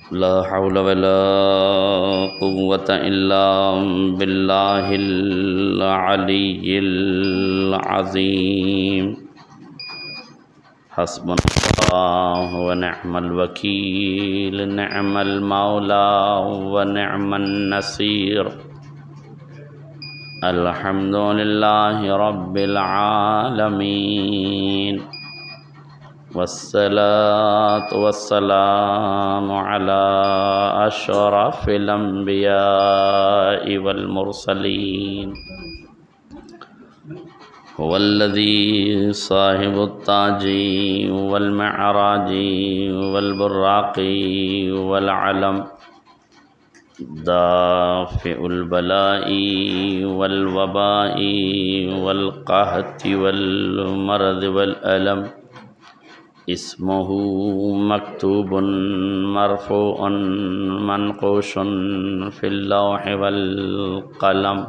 ला हौला वला कुव्वता इल्ला बिल्लाहिल अलिय्यिल अज़ीम। हस्बुनल्लाहु व निअमल वकील, निअमल मौला व निअमन नसीर। अल्हम्दुलिल्लाहि रब्बिल आलमीन, वस्सलातु वस्सलामु अला अशरफिल अंबियाइ वल मुरसलीन। हुवल्लज़ी साहिबुत ताजी वल मिअराजी वल बुर्राक़ी वल अलम, दाफ़िउल बलाई वल वबाई वल क़हती वल मरज़ वल अलम। इस्मुहु मक्तूबुन मरफ़ूअन मनक़ूशुन फ़िल लौहि वल क़लम।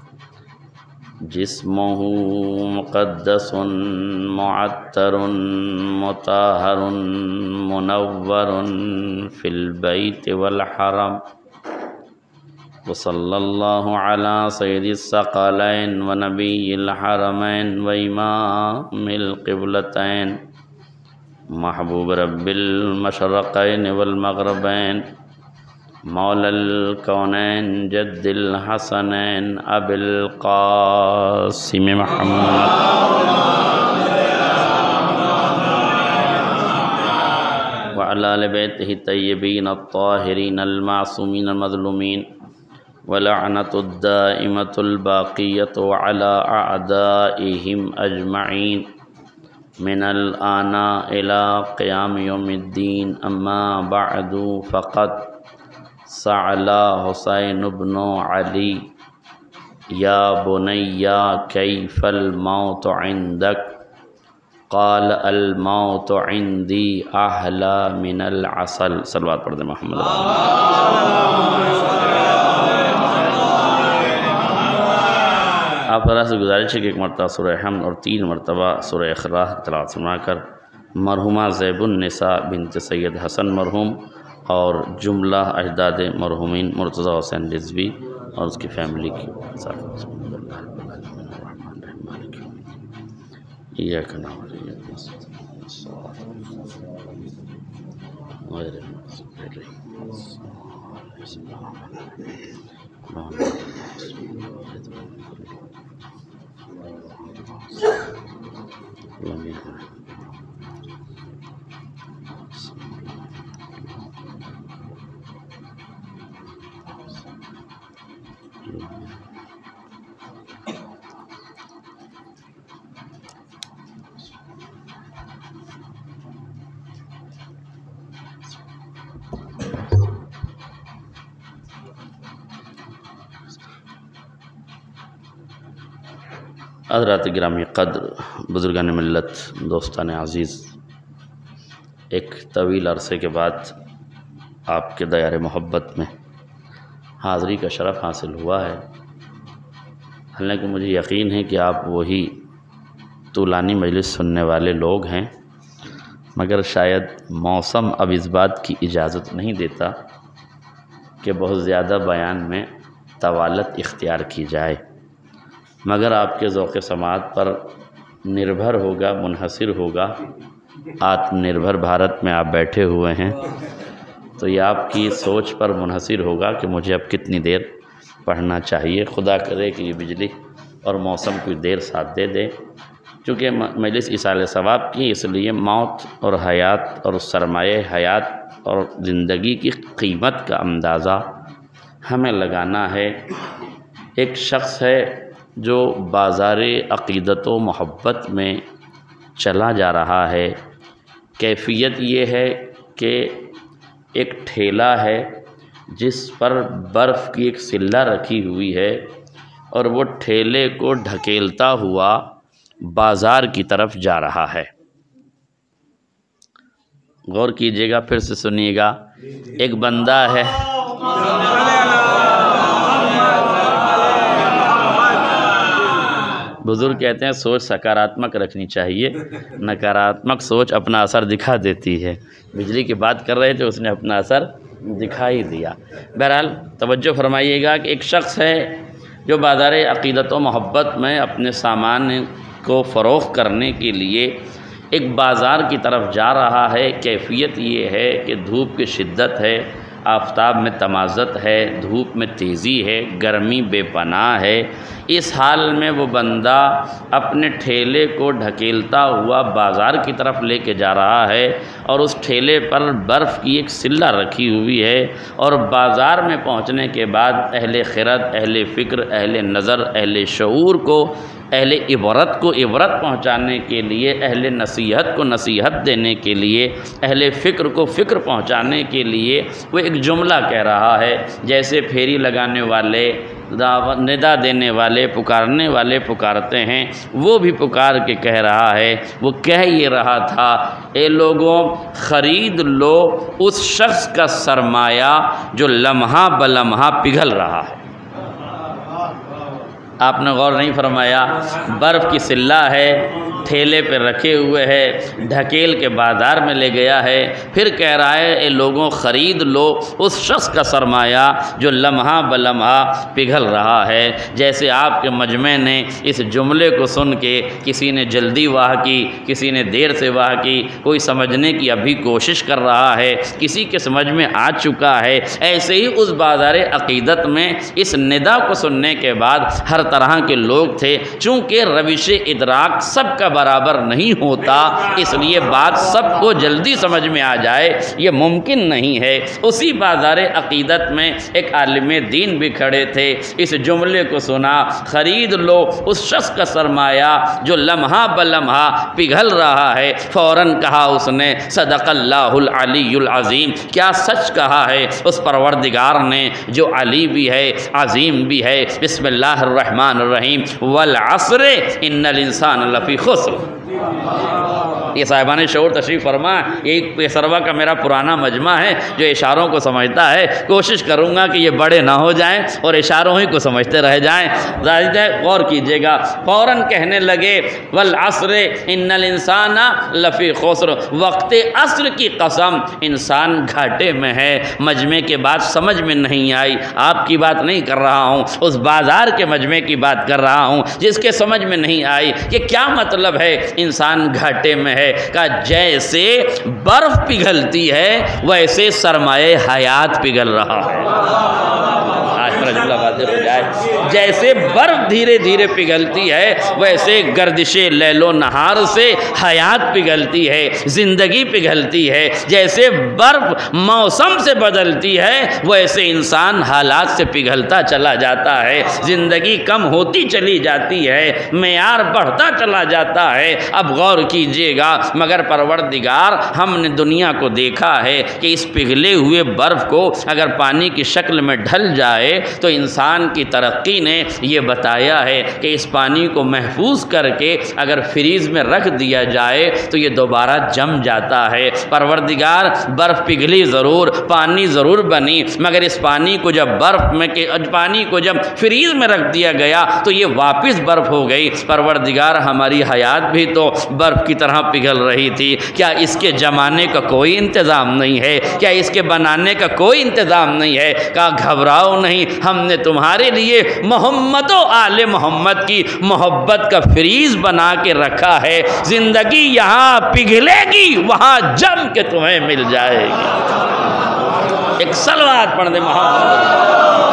जिस्मुहु मुक़द्दसुन मुअत्तरुन मुताहरुन मुनव्वरुन फ़िल बैति वल हरम। वसल्लल्लाहु अला सय्यिदिस सकलैन व नबिय्यिल हरमैन व इमामिल क़िबलतैन, महबूब रब्बिल मशरक़ैन वल मग़रिबैन, मौलल कौनैन जद्दिल हसनैन अबिल क़ासिम मुहम्मद व अला आलि बैतिहि तय्यबीन अत्ताहिरीन अल मासूमीन अल मज़लूमीन, व लअनतुद दाइमतुल बाक़ियतु अला अअदाइहिम अजमईन मिनल आना इला क़ियाम यौमिद्दीन। अम्मा बअदु फ़क़द सअला हुसैन इब्नु अली या बुनय्या कैफ़ल मौत इंदक, क़ाल अल मौत इंदी अहला मिनल असल। सल्लल्लाहु अलैहि मोहम्मद। आप से गुजारिश है कि एक मरतबा सूरह हम्द और 3 मरतबा सूरह इख़लास तिलावत सुनाकर मरहुमा ज़ैबुन्निसा बिन्त सैयद हसन मरहूम और जुमला अजदाद मरहूमिन मुर्तज़ा हुसैन रिज़वी और उसकी फ़ैमिली की साथ हज़रात गिरामी क़द्र, बुज़ुर्गान मिल्लत, दोस्तान अज़ीज़, एक तवील अरसे के बाद आपके दायरे मोहब्बत में हाज़री का शरफ़ हासिल हुआ है। हालांकि मुझे यकीन है कि आप वही तूलानी मजलिस सुनने वाले लोग हैं, मगर शायद मौसम अब इस बात की इजाज़त नहीं देता कि बहुत ज़्यादा बयान में तवालत इख्तियार की जाए, मगर आपके ज़ौक़ समाअत पर निर्भर होगा, मुनहसिर होगा। आत्मनिर्भर भारत में आप बैठे हुए हैं, तो ये आपकी सोच पर मुनहसिर होगा कि मुझे अब कितनी देर पढ़ना चाहिए। खुदा करे कि ये बिजली और मौसम कुछ देर साथ दे दे। चूँकि मजलिस इसाले सवाब की, इसलिए मौत और हयात और सरमाए हयात और ज़िंदगी की कीमत का अंदाज़ा हमें लगाना है। एक शख्स है जो बाज़ारे अक़ीदत व मोहब्बत में चला जा रहा है। कैफ़ियत ये है कि एक ठेला है जिस पर बर्फ़ की एक सिल्ला रखी हुई है और वो ठेले को ढकेलता हुआ बाज़ार की तरफ जा रहा है। गौर कीजिएगा, फिर से सुनिएगा। एक बंदा है, बुजुर्ग कहते हैं सोच सकारात्मक रखनी चाहिए, नकारात्मक सोच अपना असर दिखा देती है। बिजली की बात कर रहे थे, उसने अपना असर दिखाई दिया। बहरहाल तवज्जो फरमाइएगा कि एक शख्स है जो बाज़ार अक़ीदत व मोहब्बत में अपने सामान को फ़रोख्त करने के लिए एक बाज़ार की तरफ जा रहा है। कैफ़ियत ये है कि धूप की शिद्दत है, आफ़ताब में तमाज़त है, धूप में तेज़ी है, गर्मी बेपनाह है। इस हाल में वो बंदा अपने ठेले को ढकेलता हुआ बाज़ार की तरफ लेके जा रहा है और उस ठेले पर बर्फ़ की एक सिल्ला रखी हुई है। और बाज़ार में पहुंचने के बाद अहले ख़िरत, अहले फ़िक्र, अहले नज़र, अहले शऊर को, अहले इबरत को इबरत पहुँचाने के लिए, अहले नसीहत को नसीहत देने के लिए, अहले फ़िक्र को फ़िक्र पहुँचाने के लिए वो एक जुमला कह रहा है। जैसे फेरी लगाने वाले, निदा देने वाले, पुकारने वाले पुकारते हैं, वो भी पुकार के कह रहा है। वो कह ये रहा था, ए लोगों, ख़रीद लो उस शख्स का सरमाया जो लम्हा बलम्हा पिघल रहा है। आपने गौर नहीं फरमाया, बर्फ़ की सिल्ला है, ठेले पे रखे हुए है, ढकेल के बाज़ार में ले गया है, फिर कह रहा है ए लोगों ख़रीद लो उस शख्स का सरमाया जो लम्हा बलम्हा पिघल रहा है। जैसे आपके मजमे ने इस जुमले को सुन के किसी ने जल्दी वाह की, किसी ने देर से वाह की, कोई समझने की अभी कोशिश कर रहा है, किसी के समझ में आ चुका है। ऐसे ही उस बाज़ार अक़ीदत में इस निदा को सुनने के बाद हर तरह के लोग थे। चूँकि रविश इदराक सबका बराबर नहीं होता, इसलिए बात सबको जल्दी समझ में आ जाए ये मुमकिन नहीं है। उसी बाज़ार अक़ीदत में एक आलिम दीन भी खड़े थे। इस जुमले को सुना, ख़रीद लो उस शख्स का सरमाया जो लम्हा बलम्हा पिघल रहा है। फ़ौरन कहा उसने, सदक़ल्लाहुल अलीयुल अज़ीम, क्या सच कहा है उस परवरदिगार ने जो अली भी है, अज़ीम भी है। बिस्मिल्लाहिर्रहमानिर्रहीम, वल अस्र इन्नल इंसान लफ़ी खुस्र। ये साहिबान शऊर तशरीफ़ फरमा, यही पेशरवा का मेरा पुराना मजमा है जो इशारों को समझता है। कोशिश करूँगा कि ये बड़े ना हो जाएं और इशारों ही को समझते रह जाएं। ज़ाहिर है, गौर कीजिएगा। फ़ौरन कहने लगे, वल अस्र इन्नल इंसाना लफ़ी खुस्र, वक्त अस्र की कसम, इंसान घाटे में है। मजमे के बात समझ में नहीं आई, आपकी बात नहीं कर रहा हूँ, उस बाज़ार के मजमे की बात कर रहा हूँ जिसके समझ में नहीं आई कि क्या मतलब है इंसान घाटे में है। का जैसे बर्फ पिघलती है वैसे सरमाए हयात पिघल रहा है। आज पर जुमला वाज़ेह हो जाए। जैसे बर्फ धीरे धीरे पिघलती है वैसे गर्दिशे लैलो नहार से हयात पिघलती है, ज़िंदगी पिघलती है। जैसे बर्फ मौसम से बदलती है वैसे इंसान हालात से पिघलता चला जाता है, ज़िंदगी कम होती चली जाती है, मेयार बढ़ता चला जाता है। अब गौर कीजिएगा, मगर परवरदिगार हमने दुनिया को देखा है कि इस पिघले हुए बर्फ़ को अगर पानी की शक्ल में ढल जाए तो इंसान की तरक्की ने ये बताया है कि इस पानी को महफूज करके अगर फ्रीज़ में रख दिया जाए तो ये दोबारा जम जाता है। परवरदिगार बर्फ़ पिघली ज़रूर, पानी ज़रूर बनी, मगर इस पानी को जब पानी को जब फ्रीज़ में रख दिया गया तो ये वापस बर्फ़ हो गई। परवरदिगार हमारी हयात भी तो बर्फ़ की तरह पिघल रही थी। क्या इसके जमाने का कोई इंतज़ाम नहीं है? क्या इसके बनाने का कोई इंतज़ाम नहीं है? क्या घबराओ नहीं, हमने तुम्हारे लिए मोहम्मद व आले मोहम्मद की मोहब्बत का फ्रीज़ बना के रखा है। ज़िंदगी यहाँ पिघलेगी, वहाँ जम के तुम्हें मिल जाएगी। एक सलवात पढ़ दे मोहम्मद।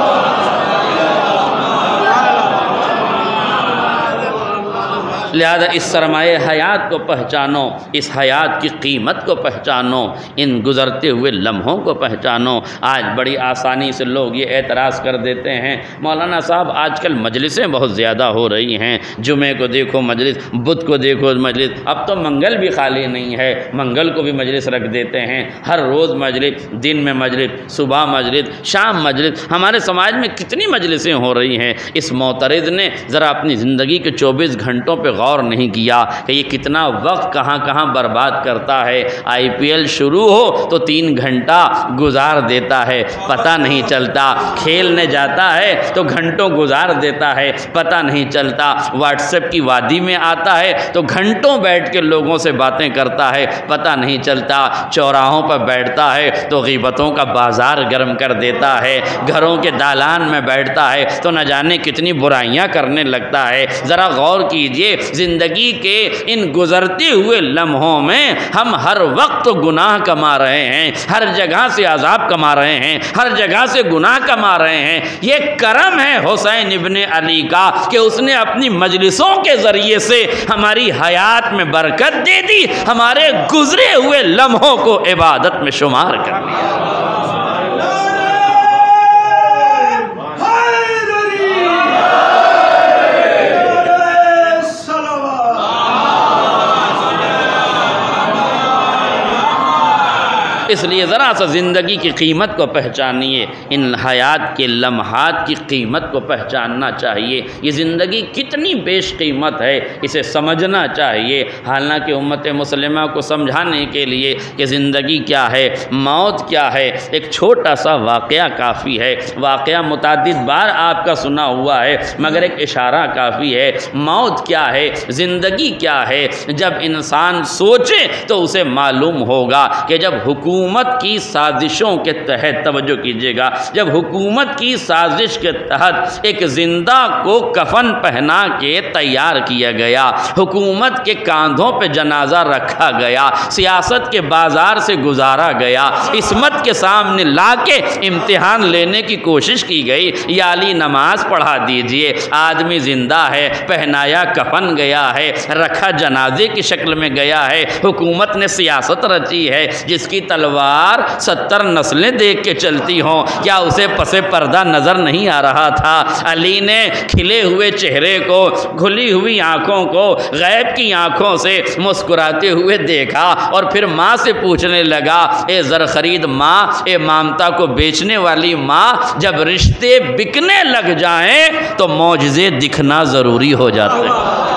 लिहाजा इस सरमाए हयात को पहचानो, इस हयात की कीमत को पहचानो, इन गुज़रते हुए लम्हों को पहचानो। आज बड़ी आसानी से लोग ये एतराज़ कर देते हैं, मौलाना साहब आजकल मजलिसें बहुत ज़्यादा हो रही हैं, जुमे को देखो मजलिस, बुध को देखो मजलिस, अब तो मंगल भी खाली नहीं है, मंगल को भी मजलिस रख देते हैं। हर रोज़ मजलिस, दिन में मजलिस, सुबह मजलिस, शाम मजलिस। हमारे समाज में कितनी मजलिसें हो रही हैं। इस मोतरिज़ ने ज़रा अपनी ज़िंदगी के 24 घंटों पर गौर गौर नहीं किया कि ये कितना वक्त कहाँ कहाँ बर्बाद करता है। IPL शुरू हो तो 3 घंटा गुजार देता है, पता नहीं चलता। खेलने जाता है तो घंटों गुजार देता है, पता नहीं चलता। व्हाट्सएप की वादी में आता है तो घंटों बैठ के लोगों से बातें करता है, पता नहीं चलता। चौराहों पर बैठता है तो गीबतों का बाजार गर्म कर देता है। घरों के दालान में बैठता है तो न जाने कितनी बुराइयां करने लगता है। ज़रा गौर कीजिए, ज़िंदगी के इन गुजरते हुए लम्हों में हम हर वक्त गुनाह कमा रहे हैं, हर जगह से अजाब कमा रहे हैं, हर जगह से गुनाह कमा रहे हैं। ये करम है हुसैन इब्ने अली का कि उसने अपनी मजलिसों के ज़रिए से हमारी हयात में बरकत दे दी, हमारे गुजरे हुए लम्हों को इबादत में शुमार कर लिया। इसलिए ज़रा सा ज़िंदगी की कीमत को पहचानिए, इन हयात के लम्हात की कीमत को पहचानना चाहिए। ये ज़िंदगी कितनी बेशकीमत है, इसे समझना चाहिए। हालांकि उम्मत मुस्लिमा को समझाने के लिए कि ज़िंदगी क्या है, मौत क्या है, एक छोटा सा वाक़या काफ़ी है। वाक़या मुतादिद बार आपका सुना हुआ है, मगर एक इशारा काफ़ी है। मौत क्या है, ज़िंदगी क्या है, जब इंसान सोचे तो उसे मालूम होगा कि जब हुकूमत की साजिशों के तहत, तवज्जो कीजिएगा, जब हुकूमत की साजिश के तहत एक जिंदा को कफन पहना के तैयार किया गया, हुकूमत के कांधों पे जनाजा रखा गया, सियासत के बाजार से गुजारा गया, इस्मत के सामने लाके इम्तिहान लेने की कोशिश की गई, या अली नमाज पढ़ा दीजिए। आदमी जिंदा है, पहनाया कफन गया है, रखा जनाजे की शक्ल में गया है। हुकूमत ने सियासत रची है जिसकी तलवार 70 नस्लें देख के चलती हों, क्या उसे पसे पर्दा नजर नहीं आ रहा था? अली ने खिले हुए चेहरे को, खुली हुई आंखों को गैब की आंखों से मुस्कुराते हुए देखा और फिर माँ से पूछने लगा, ए ज़र खरीद माँ, ए ममता को बेचने वाली माँ, जब रिश्ते बिकने लग जाएं तो मौजज़े दिखना ज़रूरी हो जाते हैं।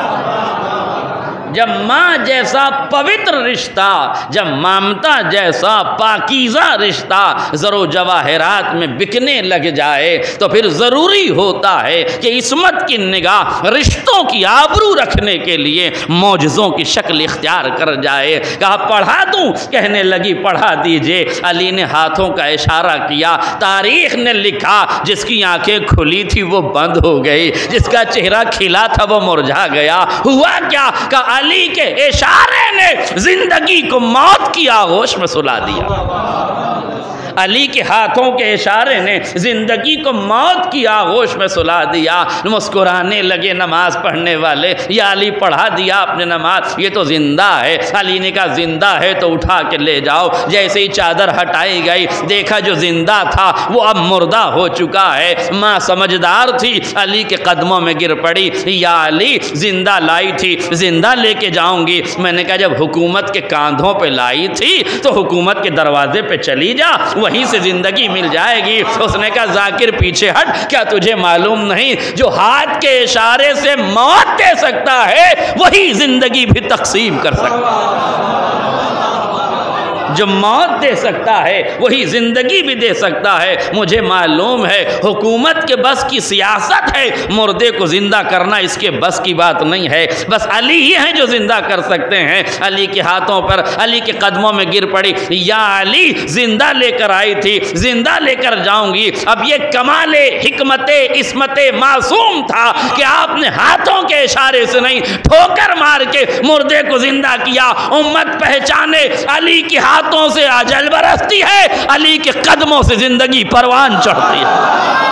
जब माँ जैसा पवित्र रिश्ता, जब ममता जैसा पाकीज़ा रिश्ता ज़रो जवाहरात में बिकने लग जाए तो फिर ज़रूरी होता है कि इस्मत की निगाह रिश्तों की आबरू रखने के लिए मौजज़ों की शक्ल इख्तियार कर जाए। कहा पढ़ा दूँ, कहने लगी पढ़ा दीजिए। अली ने हाथों का इशारा किया। तारीख़ ने लिखा, जिसकी आंखें खुली थी वो बंद हो गई, जिसका चेहरा खिला था वो मुरझा गया। हुआ क्या? का अली के इशारे ने जिंदगी को मौत की आगोश में सुला दिया। अली के हाथों के इशारे ने जिंदगी को मौत की आगोश में सुला दिया। मुस्कुराने लगे नमाज पढ़ने वाले, या अली पढ़ा दिया आपने नमाज, ये तो जिंदा है। अली ने कहा जिंदा है तो उठा के ले जाओ। जैसे ही चादर हटाई गई, देखा जो जिंदा था वो अब मुर्दा हो चुका है। माँ समझदार थी, अली के कदमों में गिर पड़ी, या अली जिंदा लाई थी, जिंदा लेके जाऊंगी। मैंने कहा जब हुकूमत के कांधों पे लाई थी तो हुकूमत के दरवाजे पे चली जा, वहीं से जिंदगी मिल जाएगी। उसने कहा जाकिर पीछे हट, क्या तुझे मालूम नहीं जो हाथ के इशारे से मौत दे सकता है वही जिंदगी भी तकसीम कर सकता है। जो मौत दे सकता है वही जिंदगी भी दे सकता है। मुझे मालूम है हुकूमत के बस की सियासत है, मुर्दे को जिंदा करना इसके बस की बात नहीं है। बस अली ही हैं जो जिंदा कर सकते हैं। अली के हाथों पर, अली के कदमों में गिर पड़ी, या अली जिंदा लेकर आई थी, जिंदा लेकर जाऊंगी। अब ये कमाले हिकमते इस्मते मासूम था कि आपने हाथों के इशारे से नहीं, ठोकर मार के मुर्दे को जिंदा किया। उम्मत पहचाने अली के हाथों से अजल बरसती है, अली के कदमों से जिंदगी परवान चढ़ती है।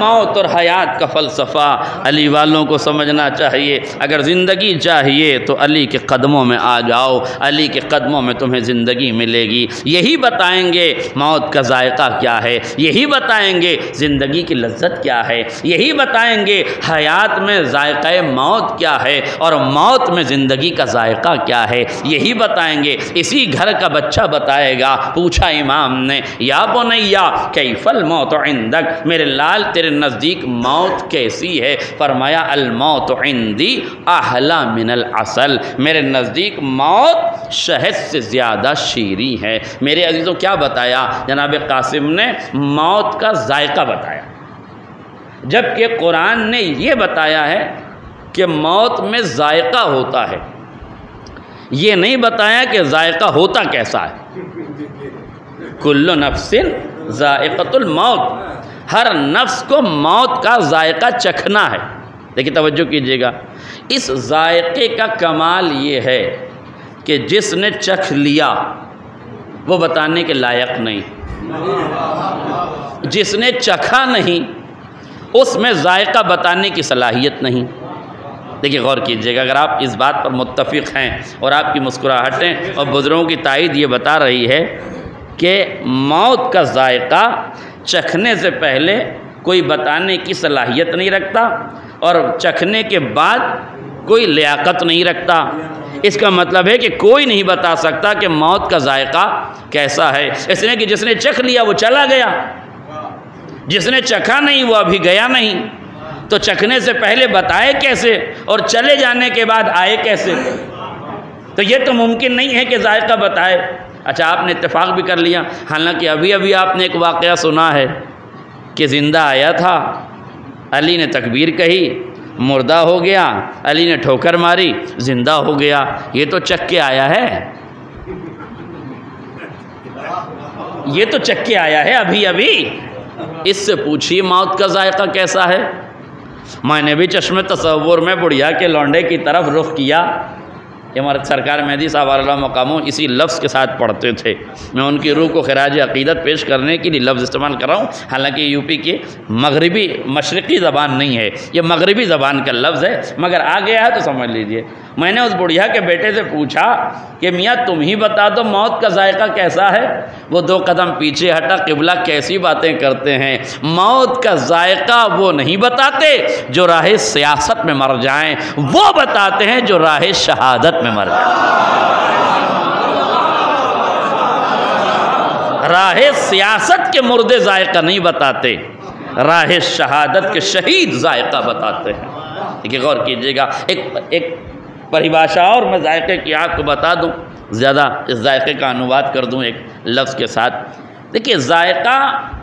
मौत और हयात का फ़लसफ़ा अली वालों को समझना चाहिए। अगर ज़िंदगी चाहिए तो अली के कदमों में आ जाओ, अली के कदमों में तुम्हें ज़िंदगी मिलेगी। यही बताएंगे मौत का जायका क्या है, यही बताएंगे ज़िंदगी की लज्जत क्या है, यही बताएंगे हयात में जायका मौत क्या है और मौत में ज़िंदगी का जायका क्या है, यही बताएंगे। इसी घर का बच्चा बताएगा। पूछा इमाम ने, या बुनैया कैफल मौत इंदक, मेरे लाल तेरे नज़दीक मौत कैसी है? फरमाया अल मौत इंदी अहला मिनल असल, मेरे नज़दीक मौत शहद से ज़्यादा शीरी है। मेरे अजीज़ों क्या बताया जनाब कासिम ने? मौत का जायका बताया, जबकि कुरान ने ये बताया है कि मौत में जायका होता है। ये नहीं बताया कि जायका होता कैसा है। कुल्लु नफ्सिन जायक़तुल मौत, हर नफ्स को मौत का जायका चखना है। देखिए तवज्जो कीजिएगा, इस जायके का कमाल ये है कि जिसने चख लिया वो बताने के लायक नहीं, जिसने चखा नहीं उसमें जायका बताने की सलाहियत नहीं। देखिए गौर कीजिएगा, अगर आप इस बात पर मुत्तफ़िक़ हैं और आपकी मुस्कुराहटें और बुज़ुर्गों की तायद ये बता रही है कि मौत का जायका चखने से पहले कोई बताने की सलाहियत नहीं रखता और चखने के बाद कोई लियाकत नहीं रखता, इसका मतलब है कि कोई नहीं बता सकता कि मौत का जायका कैसा है। इसलिए कि जिसने चख लिया वो चला गया, जिसने चखा नहीं वो अभी गया नहीं। तो चखने से पहले बताए कैसे और चले जाने के बाद आए कैसे? तो ये तो मुमकिन नहीं है कि जायका बताए। अच्छा, आपने इत्तेफाक भी कर लिया, हालांकि अभी अभी आपने एक वाक़या सुना है कि ज़िंदा आया था, अली ने तकबीर कही, मुर्दा हो गया, अली ने ठोकर मारी, ज़िंदा हो गया। ये तो चख के आया है, ये तो चख के आया है अभी अभी। इससे पूछिए मौत का जायका कैसा है। मैंने भी चश्मे तसव्वुर में बुढ़िया के लौंडे की तरफ रुख किया। हमारे सरकार मेहदी साहब वाला मकामों इसी लफ्ज़ के साथ पढ़ते थे। मैं उनकी रूह को खिराज अक़ीदत पेश करने के लिए लफ्ज़ इस्तेमाल कर रहा हूँ, हालांकि यूपी की मगरिबी मशरक़ी ज़बान नहीं है, ये मगरिबी ज़बान का लफ्ज़ है, मगर आ गया है तो समझ लीजिए। मैंने उस बुढ़िया के बेटे से पूछा कि मियाँ तुम ही बता दो मौत का जायका कैसा है। वो 2 कदम पीछे हटा, क़िबला कैसी बातें करते हैं। मौत का जायका वो नहीं बताते जो राह सियासत में मर जाएं, वो बताते हैं जो राह शहादत में मर जाएं। राह सियासत के मुर्दे जायका नहीं बताते, राह शहादत के शहीद जायका बताते हैं। देखिए गौर कीजिएगा, एक परिभाषा और मैं जायके की आपको बता दूं, ज़्यादा इस जायके का अनुवाद कर दूं एक लफ्ज़ के साथ। देखिए जायका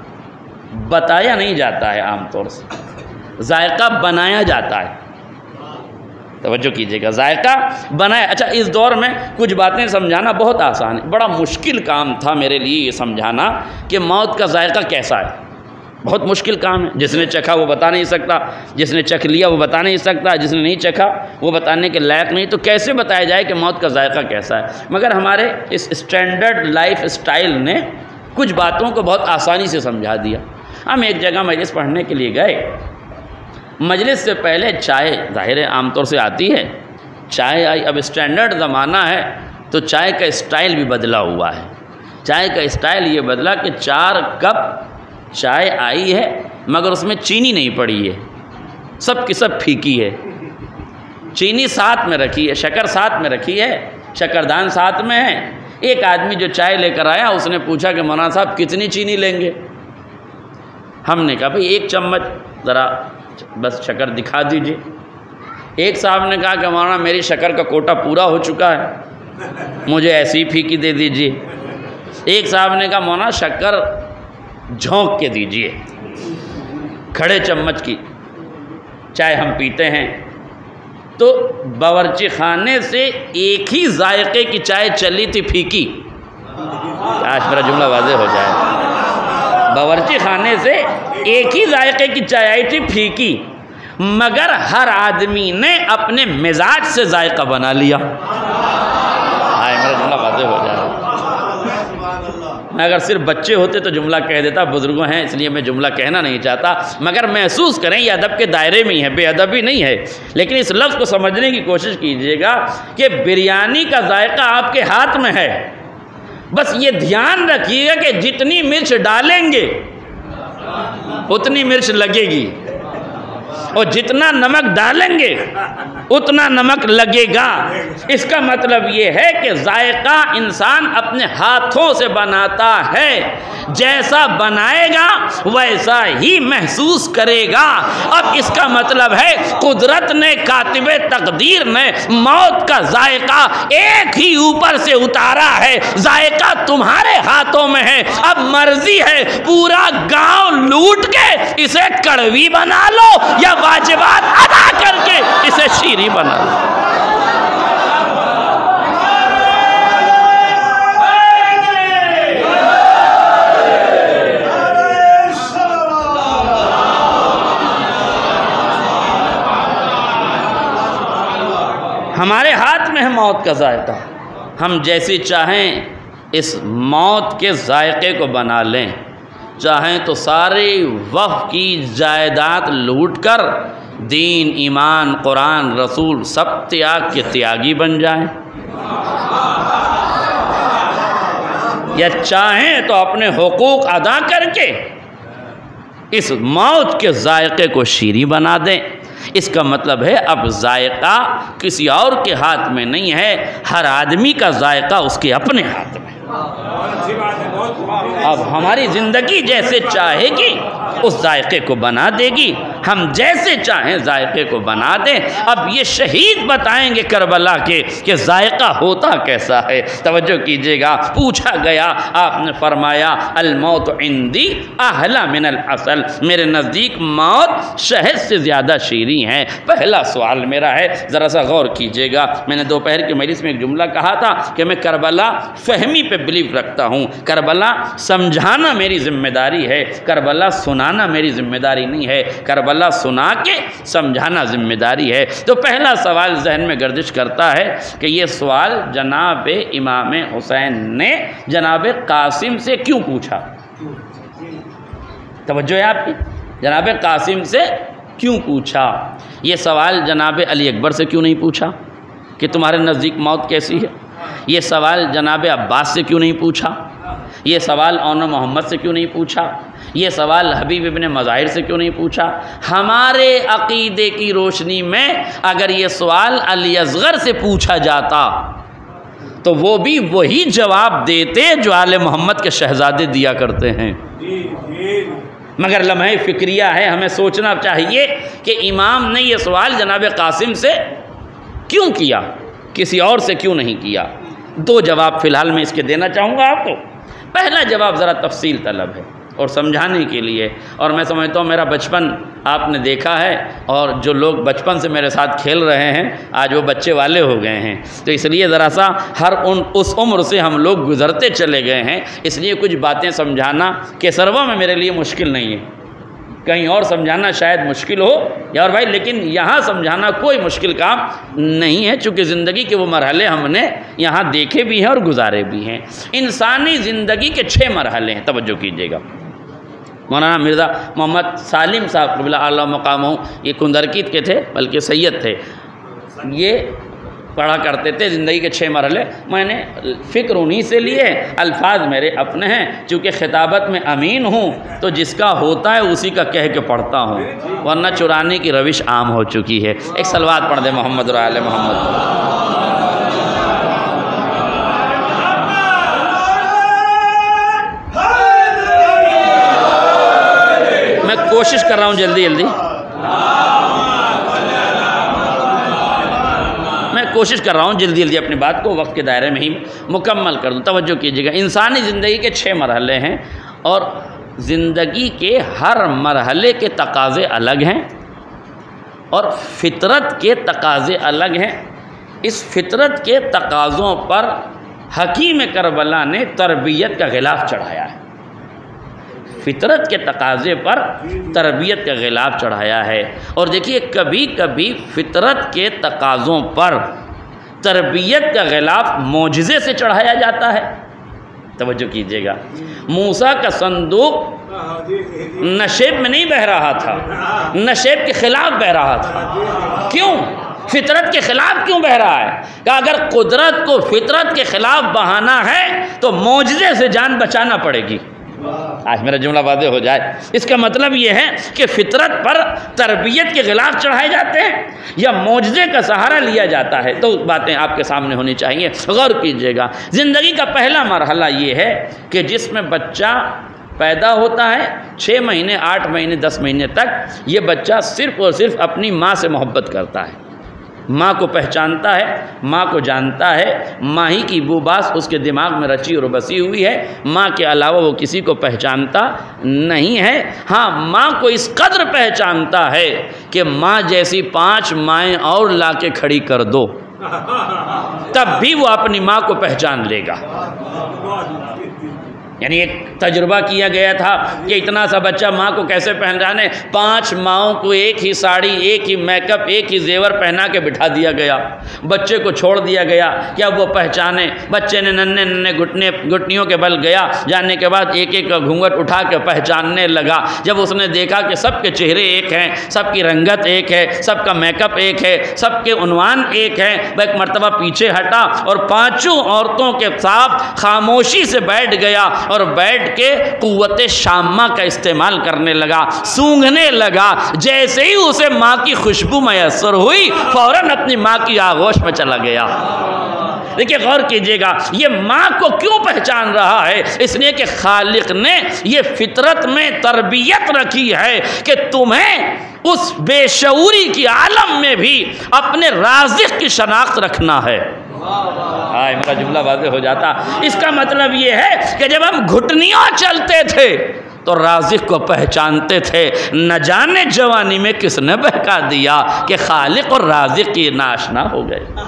बताया नहीं जाता है आमतौर से, जायका बनाया जाता है। तवज्जो कीजिएगा, जायका बनाया। अच्छा, इस दौर में कुछ बातें समझाना बहुत आसान है, बड़ा मुश्किल काम था मेरे लिए ये समझाना कि मौत का जायका कैसा है। बहुत मुश्किल काम है। जिसने चखा वो बता नहीं सकता, जिसने चख लिया वो बता नहीं सकता, जिसने नहीं चखा वो बताने के लायक नहीं। तो कैसे बताया जाए कि मौत का जायका कैसा है? मगर हमारे इस स्टैंडर्ड लाइफ स्टाइल ने कुछ बातों को बहुत आसानी से समझा दिया। हम एक जगह मजलिस पढ़ने के लिए गए, मजलिस से पहले चाय ज़ाहिर है आमतौर से आती है, चाय आई। अब स्टैंडर्ड ज़माना है तो चाय का स्टाइल भी बदला हुआ है। चाय का स्टाइल ये बदला कि 4 कप चाय आई है मगर उसमें चीनी नहीं पड़ी है, सब की सब फीकी है। चीनी साथ में रखी है, शक्कर साथ में रखी है, शक्करदान साथ में है। एक आदमी जो चाय लेकर आया उसने पूछा कि मौलाना साहब कितनी चीनी लेंगे? हमने कहा भाई 1 चम्मच, ज़रा बस शक्कर दिखा दीजिए। एक साहब ने कहा कि मौलाना मेरी शक्कर का कोटा पूरा हो चुका है, मुझे ऐसी फीकी दे दीजिए। एक साहब ने कहा मौलाना शक्कर झोंक के दीजिए, खड़े चम्मच की चाय हम पीते हैं। तो बावर्ची खाने से एक ही जायके की चाय चली थी फीकी। आज मेरा जुमला वाज़ेह हो जाए। बावर्ची खाने से एक ही जायके की चाय आई थी फीकी, मगर हर आदमी ने अपने मिजाज से जायका बना लिया। आज मेरा जुमला वाज़ेह हो जाए। मैं अगर सिर्फ बच्चे होते तो जुमला कह देता, बुजुर्गों हैं इसलिए मैं जुमला कहना नहीं चाहता, मगर महसूस करें ये अदब के दायरे में ही है, बेअदबी नहीं है। लेकिन इस लफ्ज़ को समझने की कोशिश कीजिएगा कि बिरयानी का जायका आपके हाथ में है, बस ये ध्यान रखिएगा कि जितनी मिर्च डालेंगे उतनी मिर्च लगेगी, और जितना नमक डालेंगे उतना नमक लगेगा। इसका मतलब ये है कि जायका इंसान अपने हाथों से बनाता है, जैसा बनाएगा वैसा ही महसूस करेगा। अब इसका मतलब है कुदरत ने, कातिबे तकदीर ने मौत का जायका एक ही ऊपर से उतारा है, जायका तुम्हारे हाथों में है। अब मर्जी है पूरा गांव लूट के इसे कड़वी बना लो या वाजिबात अदा करके इसे शीरी बना लो। हमारे हाथ में है मौत का जायका, हम जैसे चाहें इस मौत के जायके को बना लें, चाहें तो सारे वक़्त की जायदाद लूट कर दीन, ईमान, कुरान, रसूल सब त्याग के त्यागी बन जाएं, या चाहें तो अपने हुकूक अदा करके इस मौत के जायके को शीरी बना दें। इसका मतलब है अब जायका किसी और के हाथ में नहीं है, हर आदमी का जायका उसके अपने हाथ में। अब हमारी ज़िंदगी जैसे चाहेगी उस जायके को बना देगी, हम जैसे चाहें जायके को बना दें। अब ये शहीद बताएंगे करबला के कि जायका होता कैसा है। तवज्जो कीजिएगा, पूछा गया, आपने फरमाया अल मौत इंदी अहला मिनल असल, मेरे नज़दीक मौत शहद से ज़्यादा शीरी है। पहला सवाल मेरा है, ज़रा सा गौर कीजिएगा। मैंने दोपहर की मजलिस में एक जुमला कहा था कि मैं करबला फहमी पे बिलीव रखता हूँ, करबला समझाना मेरी जिम्मेदारी है, करबला सुनाना मेरी जिम्मेदारी नहीं है, करबला सुना के समझाना जिम्मेदारी है। तो पहला सवाल जहन में गर्दिश करता है कि ये सवाल जनाब इमाम हुसैन ने जनाब कासिम से क्यों पूछा। तवज्जो है आपकी, जनाब कासिम से क्यों पूछा। ये सवाल जनाब अली अकबर से क्यों नहीं पूछा कि तुम्हारे नज़दीक मौत कैसी है। ये सवाल जनाब अब्बास से क्यों नहीं पूछा। ये सवाल औन मोहम्मद से क्यों नहीं पूछा। ये सवाल हबीब इब्न मज़ाहिर से क्यों नहीं पूछा। हमारे अक़ीदे की रोशनी में अगर ये सवाल अली असग़र से पूछा जाता तो वो भी वही जवाब देते जो आले मोहम्मद के शहज़ादे दिया करते हैं। मगर लम्हे फ़िक्रिया है, हमें सोचना चाहिए कि इमाम ने यह सवाल जनाब कासिम से क्यों किया, किसी और से क्यों नहीं किया। दो जवाब फ़िलहाल मैं इसके देना चाहूँगा आपको। पहला जवाब ज़रा तफसील तलब है और समझाने के लिए, और मैं समझता हूँ मेरा बचपन आपने देखा है और जो लोग बचपन से मेरे साथ खेल रहे हैं आज वो बच्चे वाले हो गए हैं, तो इसलिए ज़रा सा उस उम्र से हम लोग गुज़रते चले गए हैं, इसलिए कुछ बातें समझाना केसरवा में मेरे लिए मुश्किल नहीं है। कहीं और समझाना शायद मुश्किल हो यार भाई, लेकिन यहाँ समझाना कोई मुश्किल काम नहीं है, चूँकि ज़िंदगी के वो मरहले हमने यहाँ देखे भी हैं और गुजारे भी हैं। इंसानी ज़िंदगी के 6 मरहले हैं, तवज्जो कीजिएगा। मौलाना मिर्ज़ा मोहम्मद सालिम साहब क़िबला आला मकाम हो, ये कुंदरकीत के थे, बल्कि सैयद थे, ये पढ़ा करते थे ज़िंदगी के 6 मरहले। मैंने फ़िक्र उन्हीं से लिए, अल्फाज मेरे अपने हैं, चूँकि खिताबत में अमीन हूँ तो जिसका होता है उसी का कह के पढ़ता हूँ, वरना चुराने की रविश आम हो चुकी है। एक सलवात पढ़ दे मोहम्मद और आले मोहम्मद। मैं कोशिश कर रहा हूँ जल्दी जल्दी, कोशिश कर रहा हूँ जल्दी जल्दी अपनी बात को वक्त के दायरे में ही मुकम्मल कर दूँ। तवज्जो कीजिएगा, इंसानी ज़िंदगी के 6 मरहले हैं और ज़िंदगी के हर मरहले के तकाज़े अलग हैं और फ़ितरत के तकाज़े अलग हैं। इस फ़ितरत के तकाज़ों पर हकीम करबला ने तरबियत का गिलाफ चढ़ाया है, फ़ितरत के तकाज़े पर तरबियत का गिलाफ चढ़ाया है। और देखिए कभी कभी फ़ितरत के तकाज़ों पर तरबियत का गिलाफ मौजिज़े से चढ़ाया जाता है, तवज्जो कीजिएगा, मूसा का संदूक नशेब में नहीं बह रहा था, नशेब के खिलाफ बह रहा था। क्यों? फितरत के खिलाफ क्यों बह रहा है? कि अगर कुदरत को फितरत के खिलाफ बहाना है तो मौजज़े से जान बचाना पड़ेगी। आज मेरा जुमला वाज़ेह हो जाए। इसका मतलब ये है कि फितरत पर तरबियत के खिलाफ चढ़ाए जाते हैं या मौजज़े का सहारा लिया जाता है। तो बातें आपके सामने होनी चाहिए, गौर कीजिएगा। ज़िंदगी का पहला मरहला ये है कि जिसमें बच्चा पैदा होता है, 6 महीने 8 महीने 10 महीने तक ये बच्चा सिर्फ़ और सिर्फ अपनी माँ से मोहब्बत करता है, माँ को पहचानता है, माँ को जानता है, माँ ही की बुबास उसके दिमाग में रची और बसी हुई है, माँ के अलावा वो किसी को पहचानता नहीं है। हाँ, माँ को इस कदर पहचानता है कि माँ जैसी 5 माएँ और ला के खड़ी कर दो तब भी वो अपनी माँ को पहचान लेगा। यानी एक तजुर्बा किया गया था कि इतना सा बच्चा माँ को कैसे पहचाने। 5 माओं को एक ही साड़ी, एक ही मेकअप, एक ही जेवर पहना के बिठा दिया गया, बच्चे को छोड़ दिया गया कि अब वो पहचाने। बच्चे ने नन्हे नन्हे घुटनियों के बल गया, जाने के बाद एक एक घूंघट उठा के पहचानने लगा। जब उसने देखा कि सबके चेहरे एक हैं, सबकी रंगत एक है, सबका मेकअप एक है, सबके उन्वान एक है, वह एक मरतबा पीछे हटा और 5 औरतों के साथ खामोशी से बैठ गया और बैठ के कुव्वते शामा का इस्तेमाल करने लगा, सूंघने लगा। जैसे ही उसे माँ की खुशबू मैसर हुई, फौरन अपनी माँ की आगोश में चला गया। देखिए, गौर कीजिएगा, ये माँ को क्यों पहचान रहा है? इसलिए कि खालिक ने ये फितरत में तरबियत रखी है कि तुम्हें उस बेशऊरी की आलम में भी अपने राज़िक़ की शनाख्त रखना है। हाँ, मेरा जुमला वाज़ेह हो जाता। इसका मतलब ये है कि जब हम घुटनियों चलते थे तो राज़िक़ को पहचानते थे। न जाने जवानी में किसने बहका दिया कि खालिक और राज़िक़ की नाशना हो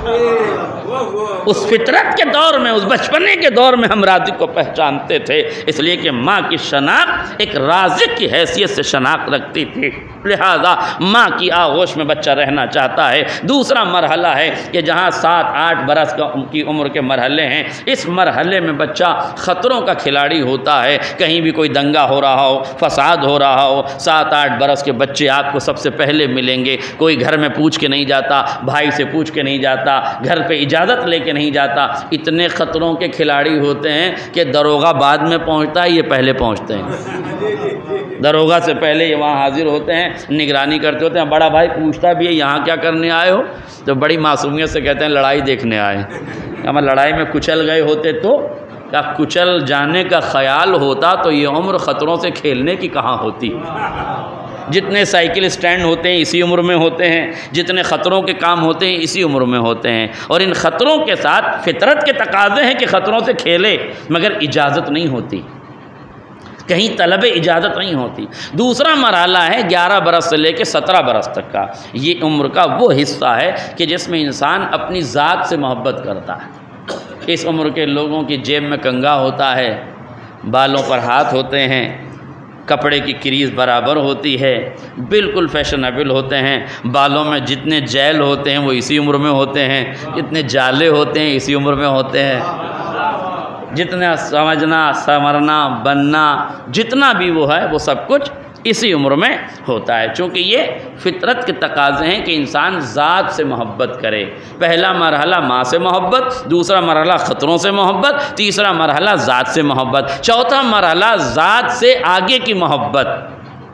गए। उस फितरत के दौर में, उस बचपने के दौर में हम राज़िक़ को पहचानते थे, इसलिए कि माँ की शनाख्त एक राज़िक़ की हैसियत से शनाख्त रखती थी। लिहाजा माँ की आगोश में बच्चा रहना चाहता है। दूसरा मरहला है कि जहाँ 7-8 बरस की उम्र के मरहले हैं, इस मरहले में बच्चा ख़तरों का खिलाड़ी होता है। कहीं भी कोई दंगा हो रहा हो, फसाद हो रहा हो, 7-8 बरस के बच्चे आपको सबसे पहले मिलेंगे। कोई घर में पूछ के नहीं जाता, भाई से पूछ के नहीं जाता, घर पे इजाज़त लेके नहीं जाता। इतने ख़तरों के खिलाड़ी होते हैं कि दरोगा बाद में पहुंचता है, ये पहले पहुंचते हैं। दरोगा से पहले ये वहाँ हाजिर होते हैं, निगरानी करते होते हैं। बड़ा भाई पूछता भी है, यहाँ क्या करने आए हो? तो बड़ी मासूमियत से कहते हैं, लड़ाई देखने आए। हम लड़ाई में कुचल गए होते तो क्या कुचल जाने का ख्याल होता तो ये उम्र ख़तरों से खेलने की कहाँ होती। जितने साइकिल स्टैंड होते हैं इसी उम्र में होते हैं, जितने ख़तरों के काम होते हैं इसी उम्र में होते हैं। और इन ख़तरों के साथ फितरत के तकाज़े हैं कि ख़तरों से खेले, मगर इजाज़त नहीं होती, कहीं तलब इजाज़त नहीं होती। दूसरा मरहला है 11 बरस से लेकर 17 बरस तक का। ये उम्र का वो हिस्सा है कि जिसमें इंसान अपनी ज़ात से मोहब्बत करता है। इस उम्र के लोगों की जेब में कंगा होता है, बालों पर हाथ होते हैं, कपड़े की क्रीज़ बराबर होती है, बिल्कुल फैशनेबल होते हैं। बालों में जितने जेल होते हैं वो इसी उम्र में होते हैं, जितने जाले होते हैं इसी उम्र में होते हैं। जितना समझना, संवरना, बनना, जितना भी वो है वो सब कुछ इसी उम्र में होता है। चूँकि ये फितरत के तकाज़े हैं कि इंसान ज़ात से मोहब्बत करे। पहला मरहला माँ से मोहब्बत, दूसरा मरहला ख़तरों से मोहब्बत, तीसरा मरहला ज़ात से मोहब्बत, चौथा मरहला ज़ात से आगे की मोहब्बत।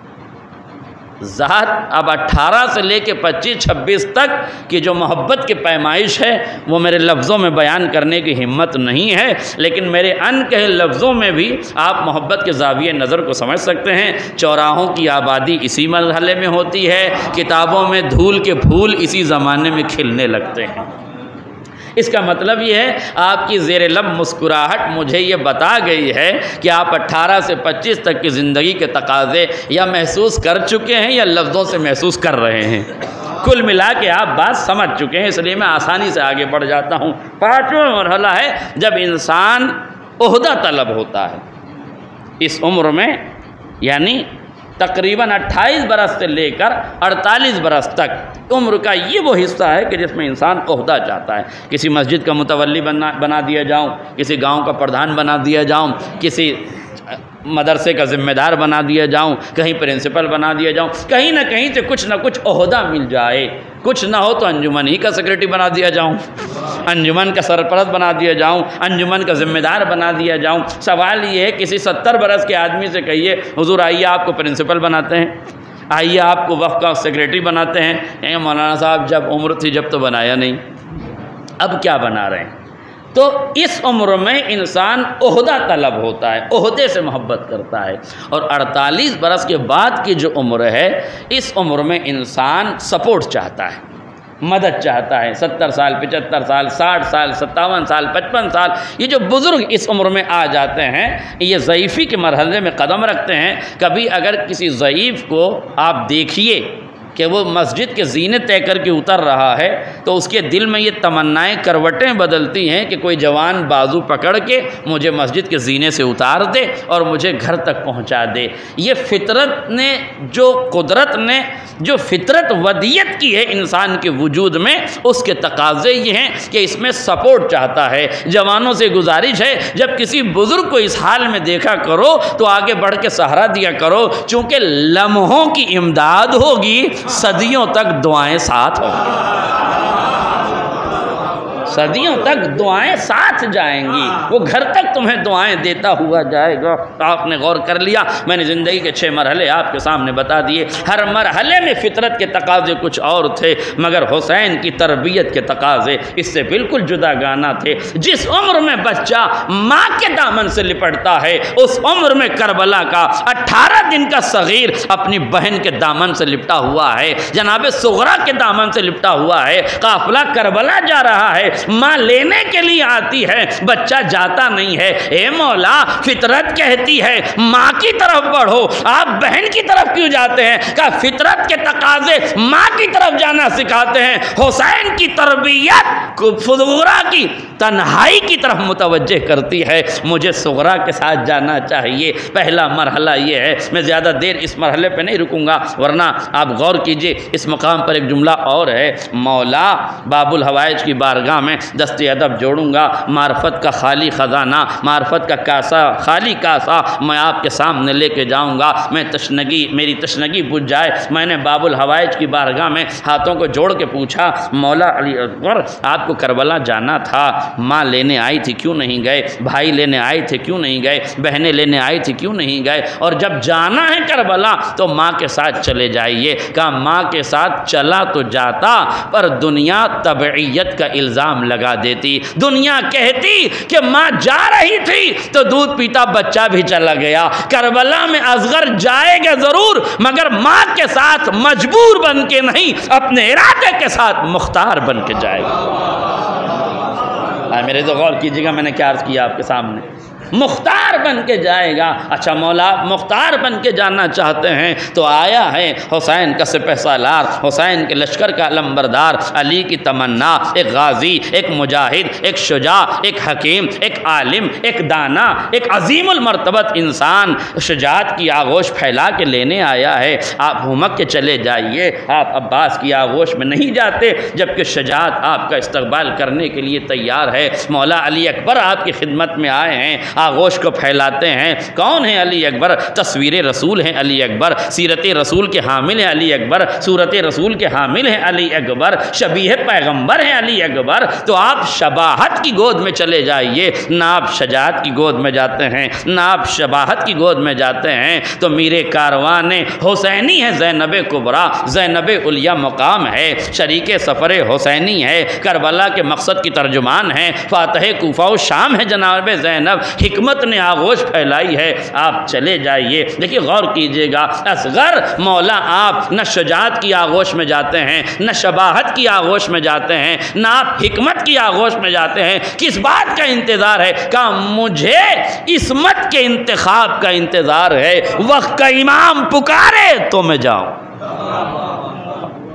ज़ात अब 18 से लेके 25-26 तक की जो मोहब्बत की पैमाइश है वो मेरे लफ्ज़ों में बयान करने की हिम्मत नहीं है, लेकिन मेरे अनकहे लफ्ज़ों में भी आप मोहब्बत के ज़ाविये नज़र को समझ सकते हैं। चौराहों की आबादी इसी मरहले में होती है, किताबों में धूल के फूल इसी ज़माने में खिलने लगते हैं। इसका मतलब ये है आपकी ज़ेरे लब मुस्कुराहट मुझे ये बता गई है कि आप 18 से 25 तक की ज़िंदगी के तकाज़े या महसूस कर चुके हैं या लफ्ज़ों से महसूस कर रहे हैं। कुल मिला के आप बात समझ चुके हैं, इसलिए मैं आसानी से आगे बढ़ जाता हूँ। 5वां मरहला है जब इंसान ओहदा तलब होता है। इस उम्र में यानी तकरीबन 28 बरस से लेकर 48 बरस तक उम्र का ये वो हिस्सा है कि जिसमें इंसान ओहदा चाहता है। किसी मस्जिद का मुतवल्ली बना दिया जाऊँ, किसी गांव का प्रधान बना दिया जाऊँ, किसी मदरसे का ज़िम्मेदार बना दिया जाऊँ, कहीं प्रिंसिपल बना दिया जाऊँ, कहीं ना कहीं से कुछ ना कुछ ओहदा मिल जाए। कुछ ना हो तो अंजुमन ही का सेक्रेटरी बना दिया जाऊँ, अंजुमन का सरपरस्त बना दिया जाऊँ, अंजुमन का ज़िम्मेदार बना दिया जाऊँ। सवाल ये है, किसी 70 बरस के आदमी से कहिए हुजूर आइए आपको प्रिंसिपल बनाते हैं, आइए आपको वक्फ का सेक्रेटरी बनाते हैं। मौलाना साहब जब उम्र थी जब तो बनाया नहीं, अब क्या बना रहे हैं। तो इस उम्र में इंसान ओहदा तलब होता है, ओहदे से मोहब्बत करता है। और 48 बरस के बाद की जो उम्र है, इस उम्र में इंसान सपोर्ट चाहता है, मदद चाहता है। 70 साल, 75 साल, 60 साल, 57 साल, 55 साल, ये जो बुज़ुर्ग इस उम्र में आ जाते हैं, ये ज़ईफ़ी के मरहले में कदम रखते हैं। कभी अगर किसी ज़ईफ़ को आप देखिए कि वो मस्जिद के ज़ीने तय करके उतर रहा है, तो उसके दिल में ये तमन्नाएं करवटें बदलती हैं कि कोई जवान बाजू पकड़ के मुझे मस्जिद के ज़ीने से उतार दे और मुझे घर तक पहुंचा दे। ये फ़ितरत ने, जो कुदरत ने जो फ़ितरत वदियत की है इंसान के वजूद में, उसके तकाज़े ये हैं कि इसमें सपोर्ट चाहता है। जवानों से गुजारिश है, जब किसी बुज़ुर्ग को इस हाल में देखा करो तो आगे बढ़ के सहारा दिया करो, चूँकि लम्हों की इमदाद होगी, सदियों तक दुआएं साथ होंगी, सदियों तक दुआएं साथ जाएंगी, वो घर तक तुम्हें दुआएं देता हुआ जाएगा। आपने गौर कर लिया, मैंने ज़िंदगी के 6 मरहले आपके सामने बता दिए। हर मरहले में फ़ितरत के तकाज़े कुछ और थे, मगर हुसैन की तरबियत के तकाज़े इससे बिल्कुल जुदा गाना थे। जिस उम्र में बच्चा माँ के दामन से लिपटता है, उस उम्र में करबला का 18 दिन का सग़ीर अपनी बहन के दामन से लिपटा हुआ है, जनाब सुगरा के दामन से लिपटा हुआ है। काफ़िला करबला जा रहा है, माँ लेने के लिए आती है, बच्चा जाता नहीं है। ए मौला, फितरत कहती है माँ की तरफ बढ़ो, आप बहन की तरफ क्यों जाते हैं? का फितरत के तकाजे माँ की तरफ जाना सिखाते हैं। हुसैन की तरबियत सुगरा की तन्हाई की तरफ मुतवज्जे करती है, मुझे सुगरा के साथ जाना चाहिए। पहला मरहला ये है। मैं ज़्यादा देर इस मरहले पे नहीं रुकूंगा, वरना आप गौर कीजिए, इस मकाम पर एक जुमला और है। मौला बाबुल हवाइज की बारगाह में दस्ते अदब जोड़ूंगा, मार्फत का खाली ख़जाना, मार्फत का कासा, खाली कासा मैं आपके सामने लेके जाऊंगा। मैं तशनगी, मेरी तशनगी बुझ जाए। मैंने बाबुल हवाइज की बारगाह में हाथों को जोड़ के पूछा, मौला अली अकबर, आपको करबला जाना था, माँ लेने आई थी, क्यों नहीं गए? भाई लेने आए थे, क्यों नहीं गए? बहनें लेने आई थी, क्यों नहीं गए? और जब जाना है करबला तो माँ के साथ चले जाइए। कहा माँ के साथ चला तो जाता, पर दुनिया तबईयत का इल्ज़ाम लगा देती। दुनिया कहती कि माँ जा रही थी तो दूध पीता बच्चा भी चला गया। करबला में असगर जाएगा ज़रूर, मगर माँ के साथ मजबूर बन के नहीं, अपने इरादे के साथ मुख्तार बन के जाएगा। मेरे तो गौर कीजिएगा, मैंने क्या अर्ज़ किया आपके सामने, मुख्तार बन के जाएगा। अच्छा मौला, मुख्तार बन के जाना चाहते हैं तो आया है हुसैन का सिपहसालार, हुसैन के लश्कर का अलंबरदार, अली की तमन्ना, एक गाजी, एक मुजाहिद, एक शुजा, एक हकीम, एक आलिम, एक दाना, एक अजीमुल मर्तबत इंसान शुजात की आगोश फैला के लेने आया है। आप हुमक के चले जाइए, आप अब्बास की आगोश में नहीं जाते, जबकि शुजात आपका इस्तकबाल करने के लिए तैयार है। मौला अली अकबर आपकी खिदमत में आए हैं, आगोश को फैलाते हैं। कौन है अली अकबर? तस्वीर रसूल हैं अली अकबर, सीरत रसूल के हामिल हैं अली अकबर, सूरत रसूल के हामिल हैं अली अकबर, शबीह पैगंबर हैं अली अकबर। तो आप शबाहत की गोद में चले जाइए, ना आप शजात की गोद में जाते हैं, ना आप शबाहत की गोद में जाते हैं। तो मीरे कारवान हुसैनी है, ज़ैनब कुबरा, ज़ैनब उलिया मकाम है, शरीक सफ़र हुसैनी है, करबला के मकसद की तर्जुमान है, फातह कूफा शाम है जनाब ज़ैनब। हिकमत ने आगोश फैलाई है, आप चले जाइए। देखिए गौर कीजिएगा, असगर मौला आप न शुजात की आगोश में जाते हैं, न शबाहत की आगोश में जाते हैं, न आप हिकमत की आगोश में जाते हैं। किस बात का इंतज़ार है? कहा मुझे इस्मत के इंतखाब का इंतज़ार है। वक्त का इमाम पुकारे तो मैं जाऊँ,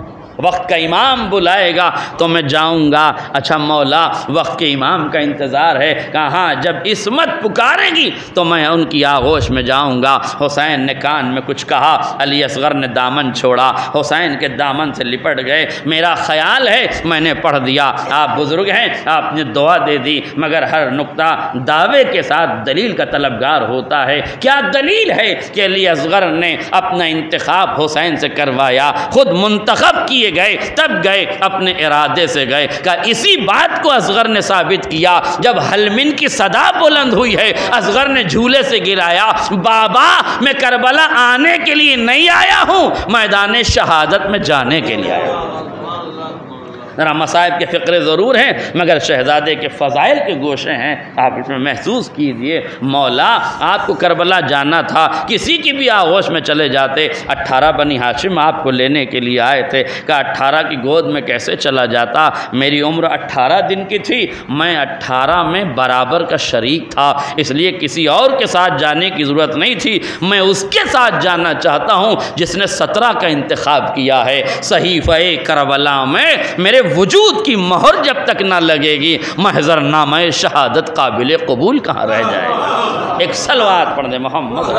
वक्त का इमाम बुलाएगा तो मैं जाऊँगा। अच्छा मौला वक्त के इमाम का इंतज़ार है। कहाँ जब इस्मत पुकारेगी तो मैं उनकी आगोश में जाऊँगा। हुसैन ने कान में कुछ कहा, अली असगर ने दामन छोड़ा, हुसैन के दामन से लिपट गए। मेरा ख्याल है मैंने पढ़ दिया, आप बुज़ुर्ग हैं, आपने दुआ दे दी, मगर हर नुक्ता दावे के साथ दलील का तलबगार होता है। क्या दलील है कि अली असगर ने अपना इंतखाब हुसैन से करवाया, खुद मुंतखब किए गए, तब गए, अपने इरादे से गए। क्या इसी बात को असगर ने साबित किया जब हलमिन की सदा बुलंद हुई है, असगर ने झूले से गिराया, बाबा मैं करबला आने के लिए नहीं आया हूँ, मैदान शहादत में जाने के लिए आया हूँ। ज़रा मसाइब के फ़िक्रे ज़रूर हैं मगर शहज़ादे के फ़ज़ाइल के गोशे हैं, आप इसमें महसूस कीजिए। मौला आपको करबला जाना था, किसी की भी आगोश में चले जाते। 18 बनी हाशिम आपको लेने के लिए आए थे, कहा 18 की गोद में कैसे चला जाता। मेरी उम्र 18 दिन की थी, मैं 18 में बराबर का शरीक था, इसलिए किसी और के साथ जाने की ज़रूरत नहीं थी। मैं उसके साथ जाना चाहता हूँ जिसने 17 का इंतखाब किया है। सहीफ़े करबला में मेरे वजूद की मोहर जब तक ना लगेगी, महज़रनामा शहादत काबिल कबूल कहाँ रह जाएगा। एक सलवात पढ़ दे मोहम्मद।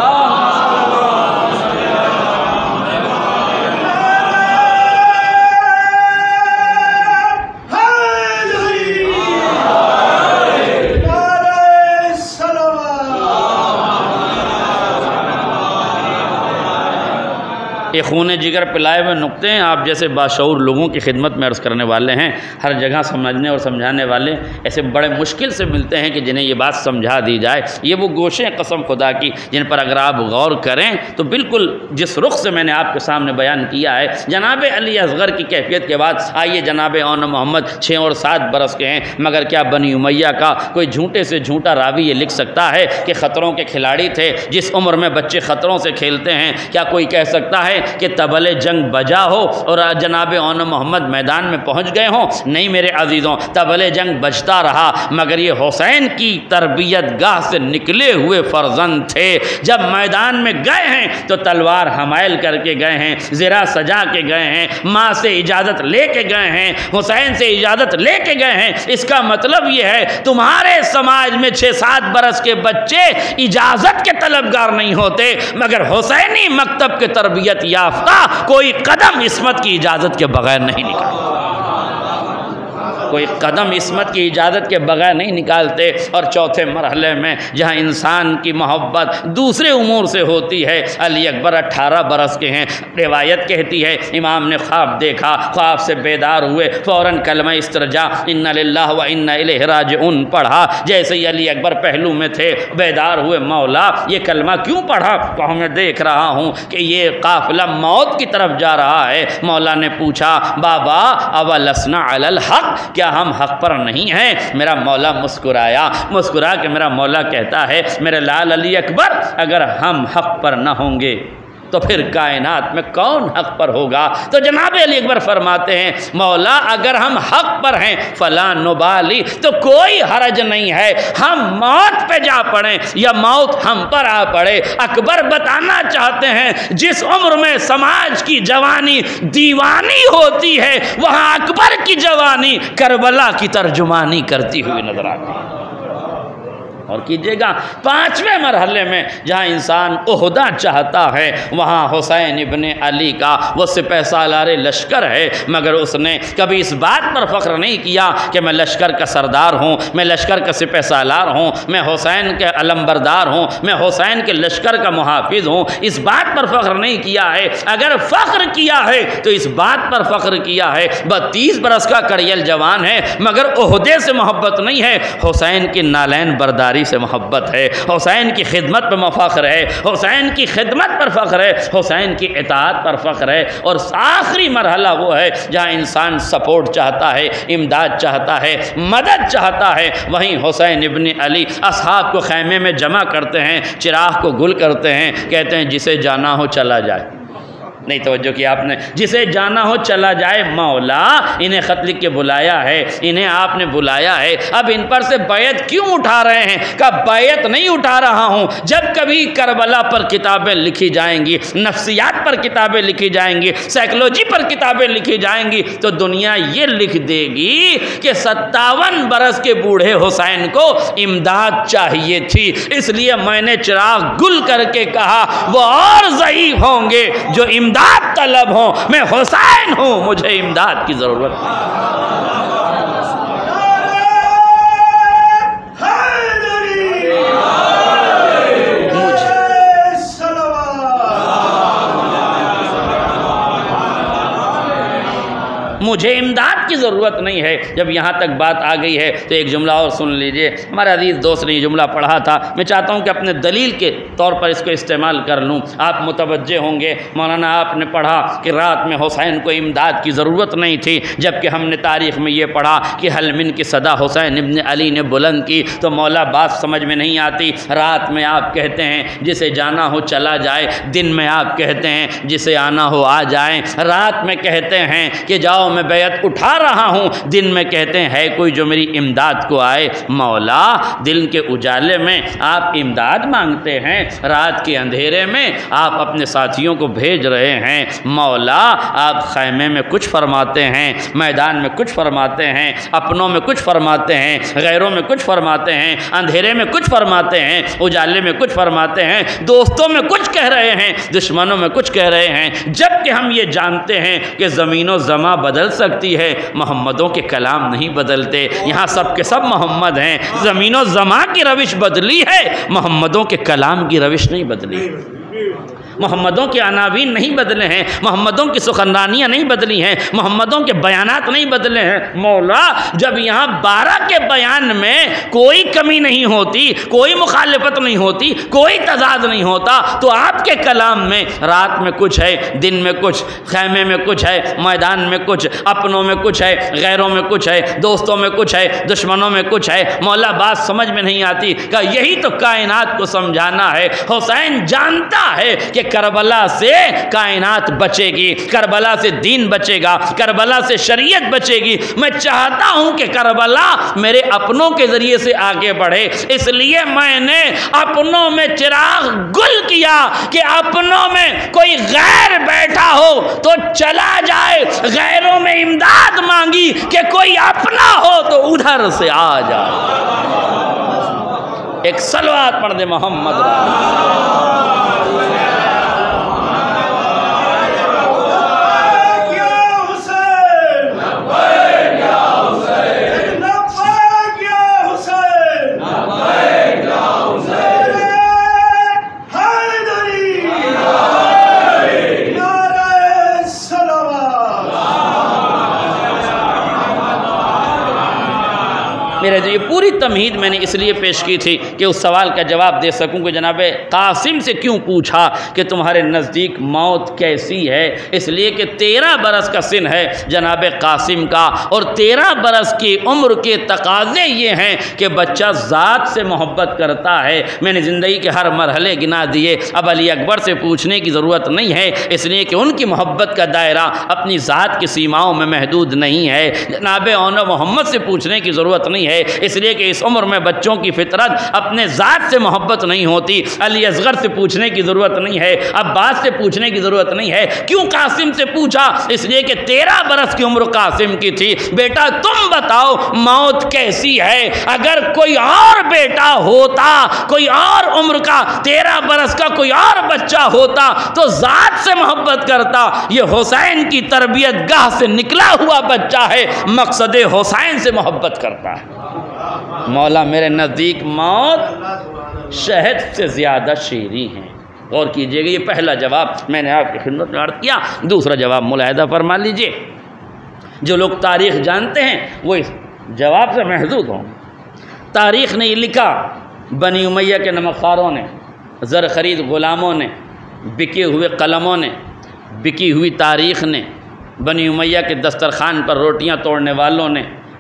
ये खून जिगर पिलाए हुए नुक्ते हैं। आप जैसे बाशऊर लोगों की खिदमत में अर्ज़ करने वाले हैं, हर जगह समझने और समझाने वाले ऐसे बड़े मुश्किल से मिलते हैं कि जिन्हें ये बात समझा दी जाए। ये वो गोशे हैं कसम खुदा की जिन पर अगर आप गौर करें तो बिल्कुल जिस रुख से मैंने आपके सामने बयान किया है, जनाब अली असगर की कैफियत के बाद आइए जनाब औन मोहम्मद 6 और 7 बरस के हैं, मगर क्या बनी उमैया का कोई झूठे से झूठा रावी ये लिख सकता है कि ख़तरों के खिलाड़ी थे। जिस उम्र में बच्चे ख़तरों से खेलते हैं, क्या कोई कह सकता है कि तबले जंग बजा हो और जनाब औन मोहम्मद मैदान में पहुंच गए हों? नहीं मेरे अजीज़ों, तबले जंग बजता रहा, मगर ये हुसैन की तरबियत गाह से निकले हुए फर्जंद थे। जब मैदान में गए हैं तो तलवार हमायल करके गए हैं, ज़रा सजा के गए हैं, माँ से इजाज़त लेके गए हैं, हुसैन से इजाज़त लेके गए हैं। इसका मतलब ये है तुम्हारे समाज में 6-7 बरस के बच्चे इजाज़त के तलबगार नहीं होते, मगर हुसैनी मकतब के तरबियत याफ्ता कोई कदम इस्मत की इजाज़त के बगैर नहीं निकालता, कोई कदम इस्मत की इजाज़त के बगैर नहीं निकालते। और चौथे मरहले में जहाँ इंसान की मोहब्बत दूसरे उमूर से होती है, अली अकबर 18 बरस के हैं। रिवायत कहती है इमाम ने ख्वाब देखा, ख्वाब से बेदार हुए, फ़ौरन कलमा इस्तरजा इन्ना लिल्लाहि व इन्ना इलैहि राजिऊन पढ़ा। जैसे ही अली अकबर पहलू में थे बेदार हुए, मौला ये कलमा क्यों पढ़ा? तो मैं देख रहा हूँ कि ये काफ़िला मौत की तरफ जा रहा है। मौला ने पूछा बाबा अवलसना अलल हक़, क्या हम हक़ पर नहीं हैं? मेरा मौला मुस्कुराया, मुस्कुरा के मेरा मौला कहता है मेरे लाल अली अकबर, अगर हम हक़ पर न होंगे तो फिर कायनात में कौन हक़ पर होगा? तो जनाब अली अकबर फरमाते हैं मौला अगर हम हक़ पर हैं फ़ला नुबाली, तो कोई हरज नहीं है हम मौत पे जा पड़े या मौत हम पर आ पड़े। अकबर बताना चाहते हैं जिस उम्र में समाज की जवानी दीवानी होती है, वहाँ अकबर की जवानी करबला की तर्जुमानी करती हुई नजर आती है। और कीजिएगा 5वें मरहले में जहाँ इंसान ओहदा चाहता है, वहाँ हुसैन इब्ने अली का वो सिपह सालार लश्कर है, मगर उसने कभी इस बात पर फ़ख्र नहीं किया कि मैं लश्कर का सरदार हूँ, मैं लश्कर का सिपह सालार हूँ, मैं हुसैन के अलमबरदार हूँ, मैं हुसैन के लश्कर का मुहाफिज हूँ। इस बात पर फ़ख्र नहीं किया है। अगर फ़ख्र किया है तो इस बात पर फ़ख्र किया है 32 बरस का कड़ियल जवान है, मगर ओहदे से मोहब्बत नहीं है, हुसैन की नालैन बरदारी से मोहब्बत है, हुसैन की खिदमत पर फ़ख्र है, हुसैन की खिदमत पर फ़ख्र है, हुसैन की इताअत पर फ़ख्र है। और आखिरी मरहला वो है जहाँ इंसान सपोर्ट चाहता है, इमदाद चाहता है, मदद चाहता है। वहीं हुसैन इब्न अली असहाब को खैमे में जमा करते हैं, चिराग को गुल करते हैं, कहते हैं जिसे जाना हो चला जाए, नहीं तवज्जो किया आपने। जिसे जाना हो चला जाए मौला, इन्हें ख़त लिख के बुलाया है, इन्हें आपने बुलाया है, अब इन पर से बैत क्यों उठा रहे हैं? का बैत नहीं उठा रहा हूँ। जब कभी करबला पर किताबें लिखी जाएंगी, नफ्सियात पर किताबें लिखी जाएंगी, साइकोलॉजी पर किताबें लिखी जाएंगी, तो दुनिया ये लिख देगी कि 57 बरस के बूढ़े हुसैन को इमदाद चाहिए थी, इसलिए मैंने चिराग गुल करके कहा वो और ज़ईफ़ होंगे जो इमदाद तलब हो, मैं हुसैन हूँ, मुझे इमदाद की ज़रूरत मुझे इमदाद की ज़रूरत नहीं है। जब यहाँ तक बात आ गई है तो एक जुमला और सुन लीजिए। हमारे अजीज़ दोस्त ने ये जुमला पढ़ा था, मैं चाहता हूँ कि अपने दलील के तौर पर इसको इस्तेमाल कर लूँ। आप मुतवज्जे होंगे, मौलाना आपने पढ़ा कि रात में हुसैन को इमदाद की ज़रूरत नहीं थी, जबकि हमने तारीख़ में ये पढ़ा कि हलमिन की सदा हुसैन इब्न अली ने बुलंद की। तो मौला बात समझ में नहीं आती। रात में आप कहते हैं जिसे जाना हो चला जाए, दिन में आप कहते हैं जिसे आना हो आ जाए। रात में कहते हैं कि जाओ मैं बैत उठा रहा हूँ, दिन में कहते हैं है कोई जो मेरी इमदाद को आए। मौला दिन के उजाले में आप इमदाद मांगते हैं, रात के अंधेरे में आप अपने साथियों को भेज रहे हैं। मौला आप खैमे में कुछ फरमाते हैं, मैदान में कुछ फरमाते हैं, अपनों में कुछ फरमाते हैं, गैरों में कुछ फरमाते हैं, अंधेरे में कुछ फरमाते हैं, उजाले में कुछ फरमाते हैं, दोस्तों में कुछ कह रहे हैं, दुश्मनों में कुछ कह रहे हैं। जबकि हम ये जानते हैं कि ज़मीनो ज़मा बदल सकती है, मोहम्मदों के कलाम नहीं बदलते। यहाँ सब के सब मोहम्मद हैं। ज़मीनो ज़मा की रविश बदली है, मोहम्मदों के कलाम की रविश नहीं बदली। मोहम्मदों के अनावीन नहीं बदले हैं, मोहम्मदों की सुखनरानियाँ नहीं बदली हैं, मोहम्मदों के बयानात नहीं बदले हैं। मौला जब यहाँ 12 के बयान में कोई कमी नहीं होती, कोई मुखालिफत नहीं होती, कोई तजाद नहीं होता, तो आपके कलाम में रात में कुछ है, दिन में कुछ, खैमे में कुछ है, मैदान में कुछ, अपनों में कुछ है, गैरों में कुछ है, दोस्तों में कुछ है, दुश्मनों में कुछ है। मौला बात समझ में नहीं आती। का यही तो कायनात को समझाना है। हुसैन जानता है कि करबला से कायनात बचेगी, करबला से दीन बचेगा, करबला से शरीयत बचेगी। मैं चाहता हूं कि करबला मेरे अपनों के जरिए से आगे बढ़े, इसलिए मैंने अपनों में चिराग गुल किया कि अपनों में कोई गैर बैठा हो तो चला जाए, गैरों में इमदाद मांगी कि कोई अपना हो तो उधर से आ जाए। एक सलवात पढ़ दे मोहम्मद। मेरे जो ये पूरी तमहीद मैंने इसलिए पेश की थी कि उस सवाल का जवाब दे सकूं कि जनाब कासिम से क्यों पूछा कि तुम्हारे नज़दीक मौत कैसी है। इसलिए कि 13 बरस का सिन है जनाब कासिम का, और 13 बरस की उम्र के तकाज़े ये हैं कि बच्चा ज़ात से मोहब्बत करता है। मैंने ज़िंदगी के हर मरहले गिना दिए, अब अली अकबर से पूछने की ज़रूरत नहीं है, इसलिए कि उनकी मोहब्बत का दायरा अपनी ज़ात की सीमाओं में महदूद नहीं है। जनाब औन मोहम्मद से पूछने की ज़रूरत नहीं है, इसलिए कि इस उम्र में बच्चों की फितरत अपने ज़ात से मोहब्बत नहीं होती। अली असगर से पूछने की ज़रूरत नहीं है, अब्बास से पूछने की ज़रूरत नहीं है। क्यों कासिम से पूछा? इसलिए कि 13 बरस की उम्र कासिम की थी। बेटा तुम बताओ मौत कैसी है? अगर कोई और बेटा होता, कोई और उम्र का 13 बरस का कोई और बच्चा होता तो ज़ात से मोहब्बत करता। ये हुसैन की तरबियत गाह से निकला हुआ बच्चा है, मकसद हुसैन से मोहब्बत करता है। मौला मेरे नज़दीक मौत शहद से ज़्यादा शीरी है। गौर कीजिएगा, ये पहला जवाब मैंने आपकी खिदमत में अर्ज़ किया। दूसरा जवाब मुलाहिदा फरमा लीजिए। जो लोग तारीख़ जानते हैं वो इस जवाब से महजूद हों। तारीख़ ने ये लिखा, बनी उमैया के नमकखारों ने, ज़र ख़रीद ग़ुलामों ने, बिके हुए कलमों ने, बिकी हुई तारीख़ ने, बनी उमैया के दस्तरखान पर रोटियां तोड़ने वालों ने,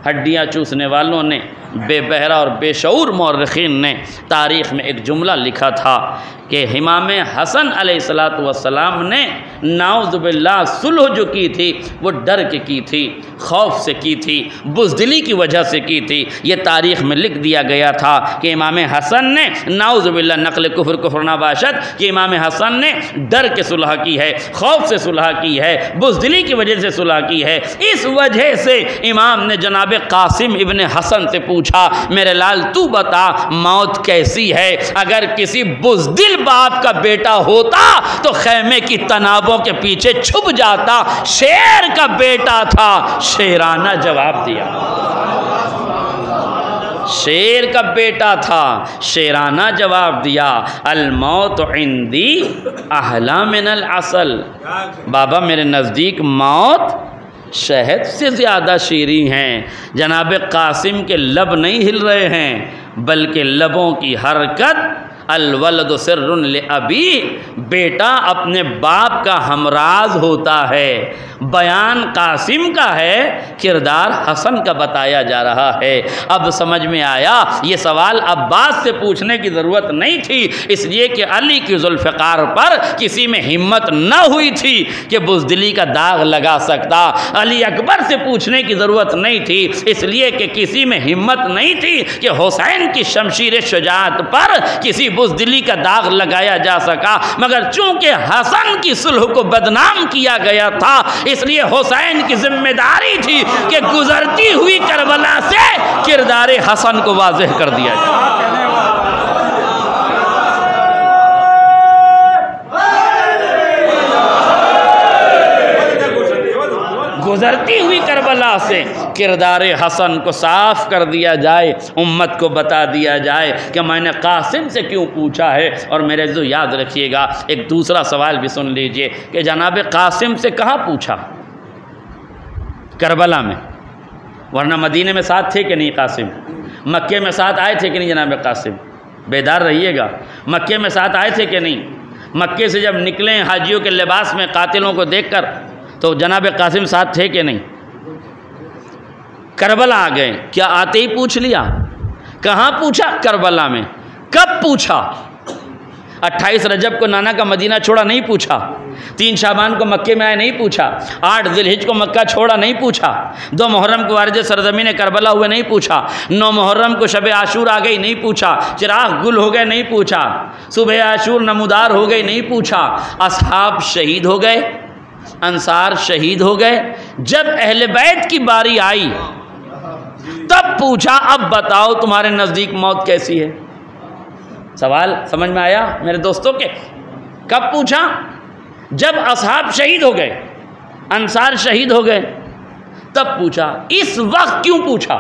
हड्डियाँ चूसने वालों ने, बेबहरा और बेशऊर मौरख़ीन ने तारीख़ में एक जुमला लिखा था कि इमाम हसन अलैहिस्सलातु वस्सलाम ने नाउज़ुबिल्लाह सुलह जो की थी वो डर के की थी, खौफ से की थी, बुज़दिली की वजह से की थी। ये तारीख़ में लिख दिया गया था कि इमाम हसन ने नाउज़ुबिल्लाह नक़ल कुफ्र कुफ्र नबाशत कि इमाम हसन ने डर के सुलह की है, खौफ से सुलह की है, बुज़दिली की वजह से सुलह की है। इस वजह से इमाम ने जनाब कासिम इब्न हसन से पूछा, मेरे लाल तू बता मौत कैसी है? अगर किसी बुज़दिल बाप का बेटा होता तो खैमे की तनाबों के पीछे छुप जाता, शेर का बेटा था, शेराना जवाब दिया। शेर का बेटा था, शेराना जवाब दिया। अल मौत इंदी अहला मिनल असल, बाबा मेरे नज़दीक मौत शहद से ज़्यादा शीरीं हैं। जनाब कासिम के लब नहीं हिल रहे हैं, बल्कि लबों की हरकत अलवलद सिर्रुन ले अबी, बेटा अपने बाप का हमराज होता है। बयान कासिम का है, किरदार हसन का बताया जा रहा है। अब समझ में आया ये सवाल अब्बास से पूछने की ज़रूरत नहीं थी, इसलिए कि अली की ज़ुल्फ़िकार पर किसी में हिम्मत न हुई थी कि बुज़दिली का दाग लगा सकता। अली अकबर से पूछने की ज़रूरत नहीं थी, इसलिए कि किसी में हिम्मत नहीं थी कि हुसैन की शमशीर शुजाअत पर किसी बुज़दिली का दाग लगाया जा सका। मगर चूंकि हसन की सुलह को बदनाम किया गया था, इसलिए हुसैन की जिम्मेदारी थी कि गुजरती हुई करबला से किरदार हसन को वाज़ेह कर दिया जाए। गुजरती हुई करबला से किरदार हसन को साफ कर दिया जाए, उम्मत को बता दिया जाए कि मैंने कासिम से क्यों पूछा है। और मेरे जो याद रखिएगा एक दूसरा सवाल भी सुन लीजिए कि जनाब कासिम से कहाँ पूछा? करबला में, वरना मदीने में साथ थे कि नहीं कासिम? मक्के में साथ आए थे कि नहीं जनाब कासिम? बेदार रहिएगा, मक्के में साथ आए थे कि नहीं? मक्के से जब निकले हाजियों के लिबास में कातिलों को देखकर, तो जनाब कासिम साथ थे कि नहीं? करबला आ गए, क्या आते ही पूछ लिया? कहाँ पूछा? करबला में। कब पूछा? 28 रजब को नाना का मदीना छोड़ा, नहीं पूछा। 3 शाबान को मक्के में आए, नहीं पूछा। 8 ज़िलहिज को मक्का छोड़ा, नहीं पूछा। 2 मुहर्रम को वारिद सरजमीन करबला हुए, नहीं पूछा। 9 मुहर्रम को शब आशूर आ गई, नहीं पूछा। चिराग गुल हो गए, नहीं पूछा। सुबह आशूर नमूदार हो गई, नहीं पूछा। असहाब शहीद हो गए, अंसार शहीद हो गए। जब अहले बैत की बारी आई तब पूछा, अब बताओ तुम्हारे नज़दीक मौत कैसी है? सवाल समझ में आया मेरे दोस्तों के? कब पूछा? जब असहाब शहीद हो गए, अंसार शहीद हो गए, तब पूछा। इस वक्त क्यों पूछा?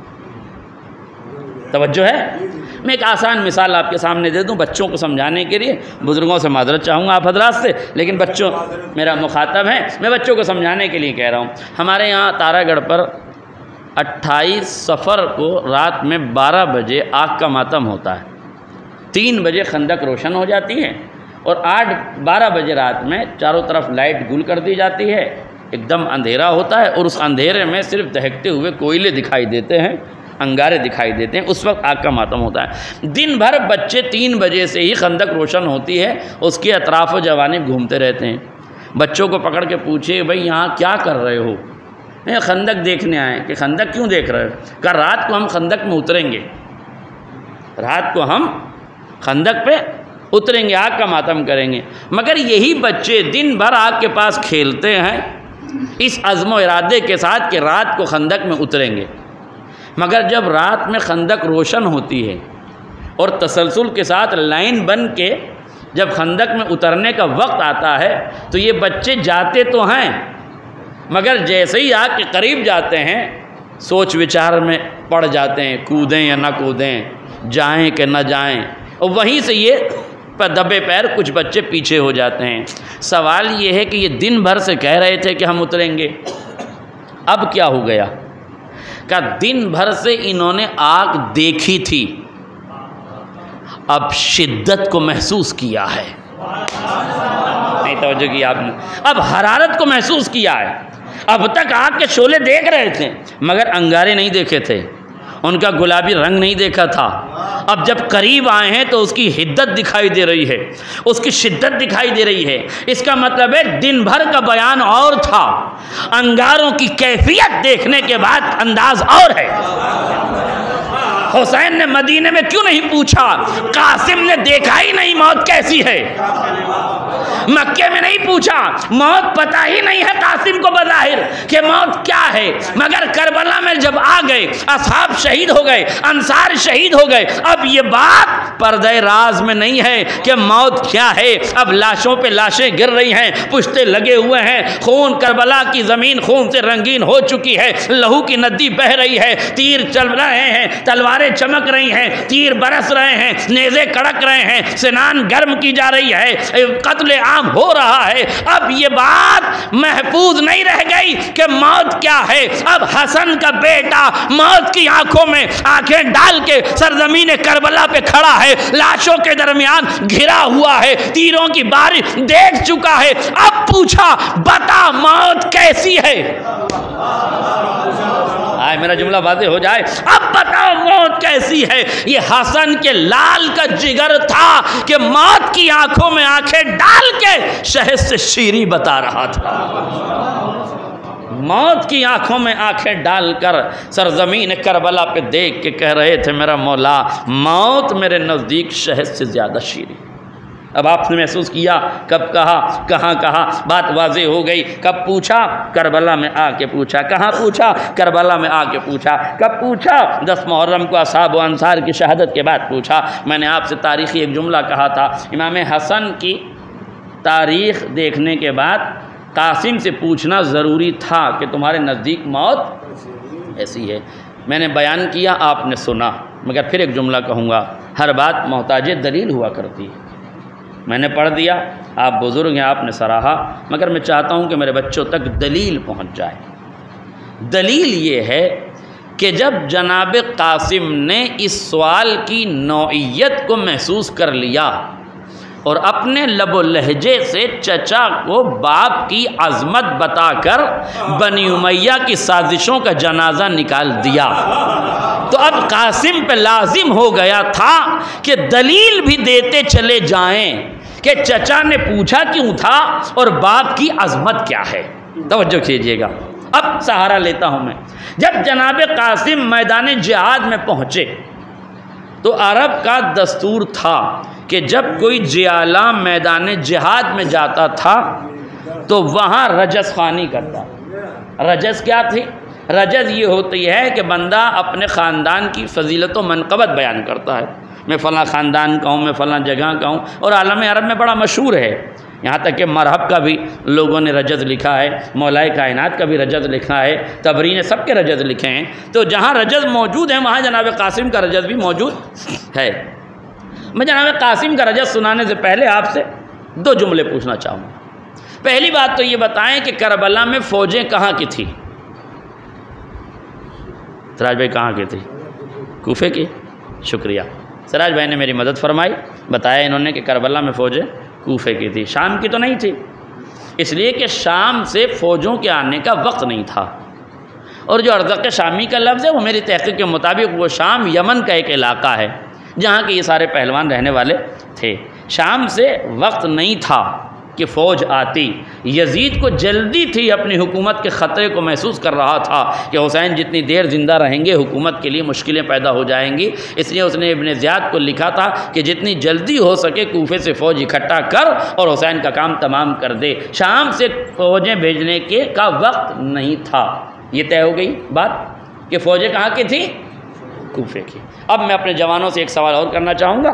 तवज्जो है? मैं एक आसान मिसाल आपके सामने दे दूं बच्चों को समझाने के लिए। बुज़ुर्गों से माज़रत चाहूँगा आप हज़रात से, लेकिन बच्चों मेरा मुखातब है, मैं बच्चों को समझाने के लिए कह रहा हूँ। हमारे यहाँ तारागढ़ पर 28 सफ़र को रात में 12 बजे आग का मातम होता है। 3 बजे खंदक रोशन हो जाती है और 8-12 बजे रात में चारों तरफ लाइट गुल कर दी जाती है। एकदम अंधेरा होता है और उस अंधेरे में सिर्फ दहकते हुए कोयले दिखाई देते हैं, अंगारे दिखाई देते हैं। उस वक्त आग का मातम होता है। दिन भर बच्चे 3 बजे से ही खंदक रोशन होती है, उसके अतराफ़ व जवानिब घूमते रहते हैं। बच्चों को पकड़ के पूछे, भाई यहाँ क्या कर रहे हो? खंदक देखने आए। कि खंदक क्यों देख रहे हो? कल रात को हम खंदक में उतरेंगे, रात को हम खंदक पे उतरेंगे, आग का मातम करेंगे। मगर यही बच्चे दिन भर आग के पास खेलते हैं इस अज़्म इरादे के साथ कि रात को खंदक में उतरेंगे। मगर जब रात में खंदक रोशन होती है और तसलसल के साथ लाइन बन के जब खंदक में उतरने का वक्त आता है, तो ये बच्चे जाते तो हैं, मगर जैसे ही आग के करीब जाते हैं सोच विचार में पड़ जाते हैं, कूदें या ना कूदें, जाएं कि ना जाएं। और वहीं से ये दबे पैर कुछ बच्चे पीछे हो जाते हैं। सवाल ये है कि ये दिन भर से कह रहे थे कि हम उतरेंगे, अब क्या हो गया? का दिन भर से इन्होंने आग देखी थी, अब शिद्दत को महसूस किया है। नहीं तवज्जो की आपने? अब हरारत को महसूस किया है। अब तक आग के शोले देख रहे थे मगर अंगारे नहीं देखे थे, उनका गुलाबी रंग नहीं देखा था। अब जब करीब आए हैं तो उसकी हिद्दत दिखाई दे रही है, उसकी शिद्दत दिखाई दे रही है। इसका मतलब है दिन भर का बयान और था, अंगारों की कैफियत देखने के बाद अंदाज और है। हुसैन ने मदीने में क्यों नहीं पूछा? कासिम ने देखा ही नहीं मौत कैसी है। मक्के में नहीं पूछा, मौत पता ही नहीं है कासिम को बज़ाहिर कि मौत क्या है। मगर करबला में जब आ गए, असहाब शहीद हो गए, अंसार शहीद हो गए, अब ये बात पर्दे राज में नहीं है कि मौत क्या है। अब लाशों पे लाशें गिर रही हैं, पुश्ते लगे हुए हैं, खून, करबला की ज़मीन खून से रंगीन हो चुकी है, लहू की नदी बह रही है, तीर चल रहे हैं, तलवारें चमक रही हैं, तीर बरस रहे हैं, नेज़े कड़क रहे हैं, सिनान गर्म की जा रही है, कत्ल आम हो रहा है। अब ये बात महफूज नहीं रह गई कि मौत क्या है। अब हसन का बेटा मौत की आंखों में आंखें डाल के सरजमीन करबला पे खड़ा है, लाशों के दरमियान घिरा हुआ है, तीरों की बारिश देख चुका है। अब पूछा, बता मौत कैसी है? आए मेरा जुमला वाज़ेह हो जाए। अब बताओ मौत कैसी है? ये हसन के लाल का जिगर था कि मौत की आंखों में आंखें डाल के शहद से शीरी बता रहा था। मौत की आंखों में आंखें डालकर सरजमीन करबला पे देख के कह रहे थे, मेरा मौला मौत मेरे नज़दीक शहद से ज़्यादा शीरी। अब आपने महसूस किया, कब कहा, कहाँ कहा, बात वाज़ेह हो गई। कब पूछा? करबला में आके पूछा। कहाँ पूछा? करबला में आके पूछा। कब पूछा? 10 मुहर्रम को असहाब व अंसार की शहादत के बाद पूछा। मैंने आपसे तारीख़ी एक जुमला कहा था, इमाम हसन की तारीख़ देखने के बाद कासिम से पूछना ज़रूरी था कि तुम्हारे नज़दीक मौत ऐसी है। मैंने बयान किया, आपने सुना, मगर फिर एक जुमला कहूँगा, हर बात मोहताज दलील हुआ करती है। मैंने पढ़ दिया, आप बुज़ुर्ग हैं, आपने सराहा, मगर मैं चाहता हूँ कि मेरे बच्चों तक दलील पहुँच जाए। दलील ये है कि जब जनाब कासिम ने इस सवाल की नौइयत को महसूस कर लिया और अपने लबो लहजे से चचा को बाप की अज़मत बताकर बनी उमैया की साजिशों का जनाजा निकाल दिया, तो अब कासिम पे लाजिम हो गया था कि दलील भी देते चले जाएं कि चचा ने पूछा क्यों था और बाप की अज़मत क्या है। तवज्जो कीजिएगा, अब सहारा लेता हूँ मैं। जब जनाब कासिम मैदान जिहाद में पहुँचे तो अरब का दस्तूर था कि जब कोई जियाला मैदान जिहाद में जाता था तो वहाँ रजस खानी करता। रजस क्या थी? रजस ये होती है कि बंदा अपने ख़ानदान की फजीलत व मनक़बत बयान करता है, मैं फ़लाँ ख़ानदान का हूँ, मैं फ़लाँ जगह का हूँ, और आलम अरब में बड़ा मशहूर है। यहाँ तक कि मरहब का भी लोगों ने रजज़ लिखा है, मौलाए कायनात का भी रजज़ लिखा है, तबरी ने सबके रजज़ लिखे हैं। तो जहाँ रजज़ मौजूद है वहाँ जनाब कासिम का रजज़ भी मौजूद है। मैं जनाब कासिम का रजज़ सुनाने से पहले आपसे 2 जुमले पूछना चाहूँगा। पहली बात तो ये बताएं कि करबला में फ़ौजें कहाँ की थी? सिराज भाई कहाँ की थी? कूफे की। शुक्रिया, सिराज भाई ने मेरी मदद फरमाई, बताया इन्होंने कि करबला में फ़ौजें कूफे की थी, शाम की तो नहीं थी, इसलिए कि शाम से फ़ौजों के आने का वक्त नहीं था। और जो अर्ज़क़ शामी का लफ्ज़ है वो मेरी तहक़ीक़ के मुताबिक वो शाम यमन का एक इलाक़ा है जहाँ के ये सारे पहलवान रहने वाले थे। शाम से वक्त नहीं था कि फ़ौज आती। यजीद को जल्दी थी, अपनी हुकूमत के ख़तरे को महसूस कर रहा था कि हुसैन जितनी देर ज़िंदा रहेंगे हुकूमत के लिए मुश्किलें पैदा हो जाएंगी। इसलिए उसने इब्न ज़ियाद को लिखा था कि जितनी जल्दी हो सके कूफे से फ़ौज इकट्ठा कर और हुसैन का काम तमाम कर दे। शाम से फ़ौजें भेजने के का वक्त नहीं था। ये तय हो गई बात कि फ़ौजें कहाँ की थी? कूफे की। अब मैं अपने जवानों से एक सवाल और करना चाहूँगा,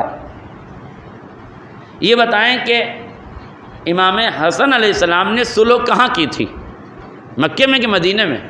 ये बताएं कि इमाम हसन अलैहिस्सलाम ने सुलह कहाँ की थी? मक्के में कि मदीने में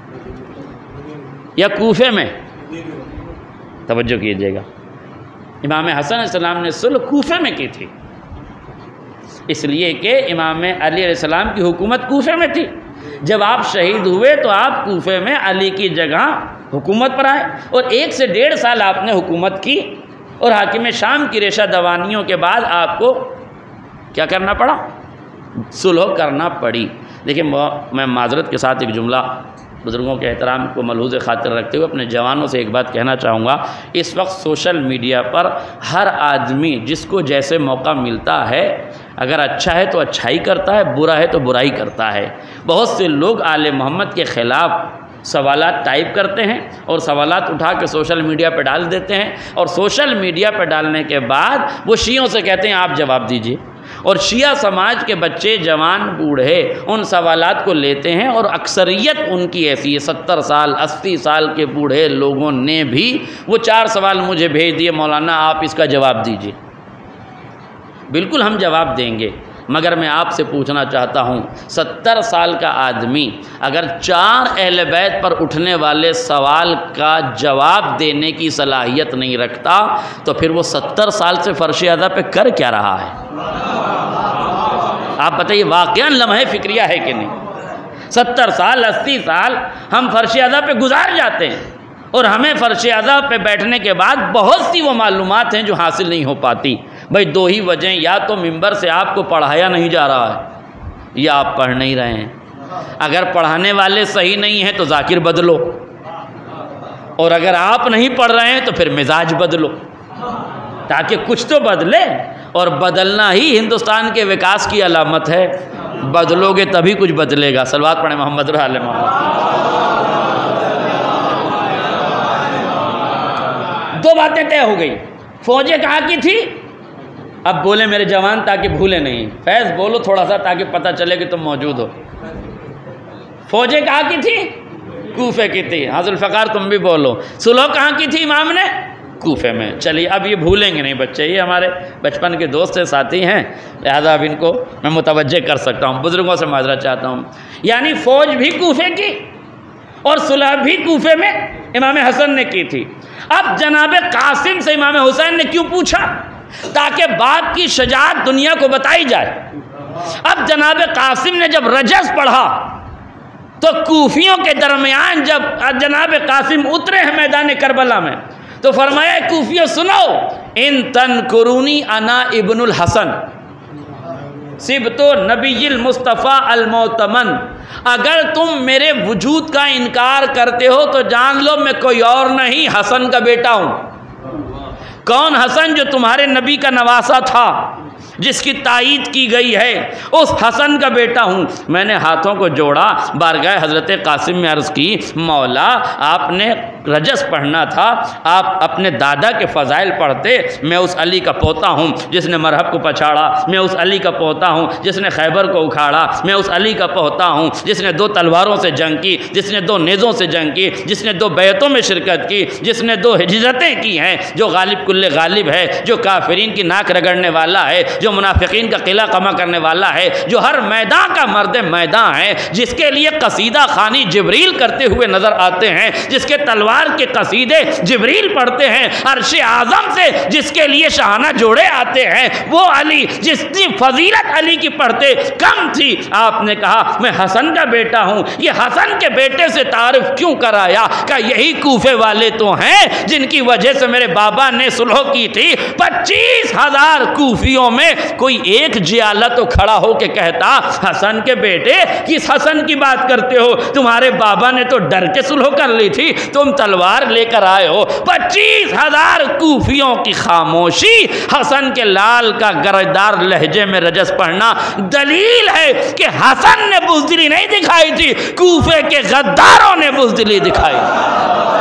या कूफे में? तवज्जो कीजिएगा, इमाम हसन अलैहिस्सलाम ने सुलह कूफे में की थी, इसलिए कि इमाम अली अलैहिस्सलाम की हुकूमत कूफे में थी। जब आप शहीद हुए तो आप कूफे में अली की जगह हुकूमत पर आए और 1 से 1.5 साल आपने हुकूमत की और हाकिम शाम की रेशा दवानियों के बाद आपको क्या करना पड़ा? सुलह करना पड़ी। देखिए मैं माजरत के साथ एक जुमला बुज़ुर्गों के एहतराम को मलहूज़ ख़ातिर रखते हुए अपने जवानों से एक बात कहना चाहूँगा। इस वक्त सोशल मीडिया पर हर आदमी जिसको जैसे मौका मिलता है, अगर अच्छा है तो अच्छाई करता है, बुरा है तो बुराई करता है। बहुत से लोग आले मोहम्मद के ख़िलाफ़ सवालात टाइप करते हैं और सवालात उठा के सोशल मीडिया पर डाल देते हैं, और सोशल मीडिया पर डालने के बाद वो शियों से कहते हैं आप जवाब दीजिए, और शिया समाज के बच्चे जवान बूढ़े उन सवालात को लेते हैं और अक्सरियत उनकी ऐसी है। 70 साल 80 साल के बूढ़े लोगों ने भी वो 4 सवाल मुझे भेज दिए, मौलाना आप इसका जवाब दीजिए। बिल्कुल हम जवाब देंगे, मगर मैं आपसे पूछना चाहता हूँ 70 साल का आदमी अगर 4 अहले बैत पर उठने वाले सवाल का जवाब देने की सलाहियत नहीं रखता तो फिर वो 70 साल से फर्श अदा पे कर क्या रहा है? आप बताइए, वाक़यान लम्हे फ़िक्रिया है कि नहीं? 70 साल 80 साल हम फर्श अदा पे गुजार जाते हैं और हमें फर्श अदा पे बैठने के बाद बहुत सी वो मालूमात हैं जो हासिल नहीं हो पाती। भाई 2 ही वजह, या तो मिंबर से आपको पढ़ाया नहीं जा रहा है या आप पढ़ नहीं रहे हैं। अगर पढ़ाने वाले सही नहीं हैं तो जाकिर बदलो, और अगर आप नहीं पढ़ रहे हैं तो फिर मिजाज बदलो, ताकि कुछ तो बदले। और बदलना ही हिंदुस्तान के विकास की अलामत है। बदलोगे तभी कुछ बदलेगा। सलवात पढ़े मोहम्मद आले मोहम्मद। 2 बातें तय हो गई। फौजें कहाँ की थी? अब बोले मेरे जवान ताकि भूले नहीं। फैज़ बोलो थोड़ा सा ताकि पता चले कि तुम मौजूद हो। फौजें कहाँ की थी? कूफे की थी। हाज़ुल फ़कार तुम भी बोलो। सुलह कहाँ की थी इमाम ने? कूफे में। चलिए अब ये भूलेंगे नहीं बच्चे, ये हमारे बचपन के दोस्त हैं, साथी हैं, लिहाजा अब इनको मैं मुतवज्जे कर सकता हूँ। बुज़ुर्गों से माजरा चाहता हूँ। यानी फ़ौज भी कूफे की और सुलह भी कूफे में इमाम हसन ने की थी। अब जनाब कासिम से इमाम हुसैन ने क्यों पूछा? ताकि बात की शजाअत दुनिया को बताई जाए। अब जनाब कासिम ने जब रजस पढ़ा तो कूफियों के दरमियान जब जनाब कासिम उतरे हैं मैदान करबला में तो फरमाया कूफियों सुनो, इन तन कुरूनी अना इब्नुल हसन सिबतो नबील मुस्तफ़ा अलमोतमन, अगर तुम मेरे वजूद का इनकार करते हो तो जान लो मैं कोई और नहीं, हसन का बेटा हूँ। कौन हसन? जो तुम्हारे नबी का नवासा था, जिसकी तायीद की गई है, उस हसन का बेटा हूँ। मैंने हाथों को जोड़ा, बारगाह हज़रत कासिम में अर्ज़ की, मौला आपने रजस पढ़ना था, आप अपने दादा के फ़ज़ाइल पढ़ते। मैं उस अली का पोता हूँ जिसने मरहब को पछाड़ा, मैं उस अली का पोता हूँ जिसने खैबर को उखाड़ा, मैं उस अली का पोता हूँ जिसने 2 तलवारों से जंग की, जिसने 2 नेज़ों से जंग की, जिसने 2 बैतों में शिरकत की, जिसने 2 हिजरतें की हैं, जो गालिब कुल्ले गालिब है, जो काफिरीन की नाक रगड़ने वाला है, जो मुनाफिकीन का किला कमा करने वाला है, जो हर मैदान का मर्द मैदान है, जिसके लिए कसीदा खानी जिब्रील करते हुए नजर आते हैं, जिसके तलवार के कसीदे जिब्रील पढ़ते हैं, अर्श आज़म से जिसके लिए शहाना जोड़े आते हैं, वो अली जिसकी फजीलत अली की पढ़ते कम थी। आपने कहा मैं हसन का बेटा हूँ। ये हसन के बेटे से तारीफ क्यों कराया? क्या यही कूफे वाले तो हैं जिनकी वजह से मेरे बाबा ने सुलह की थी? 25,000 कूफियों में कोई एक जियाला तो खड़ा हो के कहता हसन के बेटे किस हसन की बात करते हो? तुम्हारे बाबा ने तो डर के सुलह कर ली थी, तुम तलवार लेकर आए हो। 25,000 कूफियों की खामोशी, हसन के लाल का गरजदार लहजे में रजस पढ़ना दलील है कि हसन ने बुज़दिली नहीं दिखाई थी, कूफे के गद्दारों ने बुज़दिली दिखाई।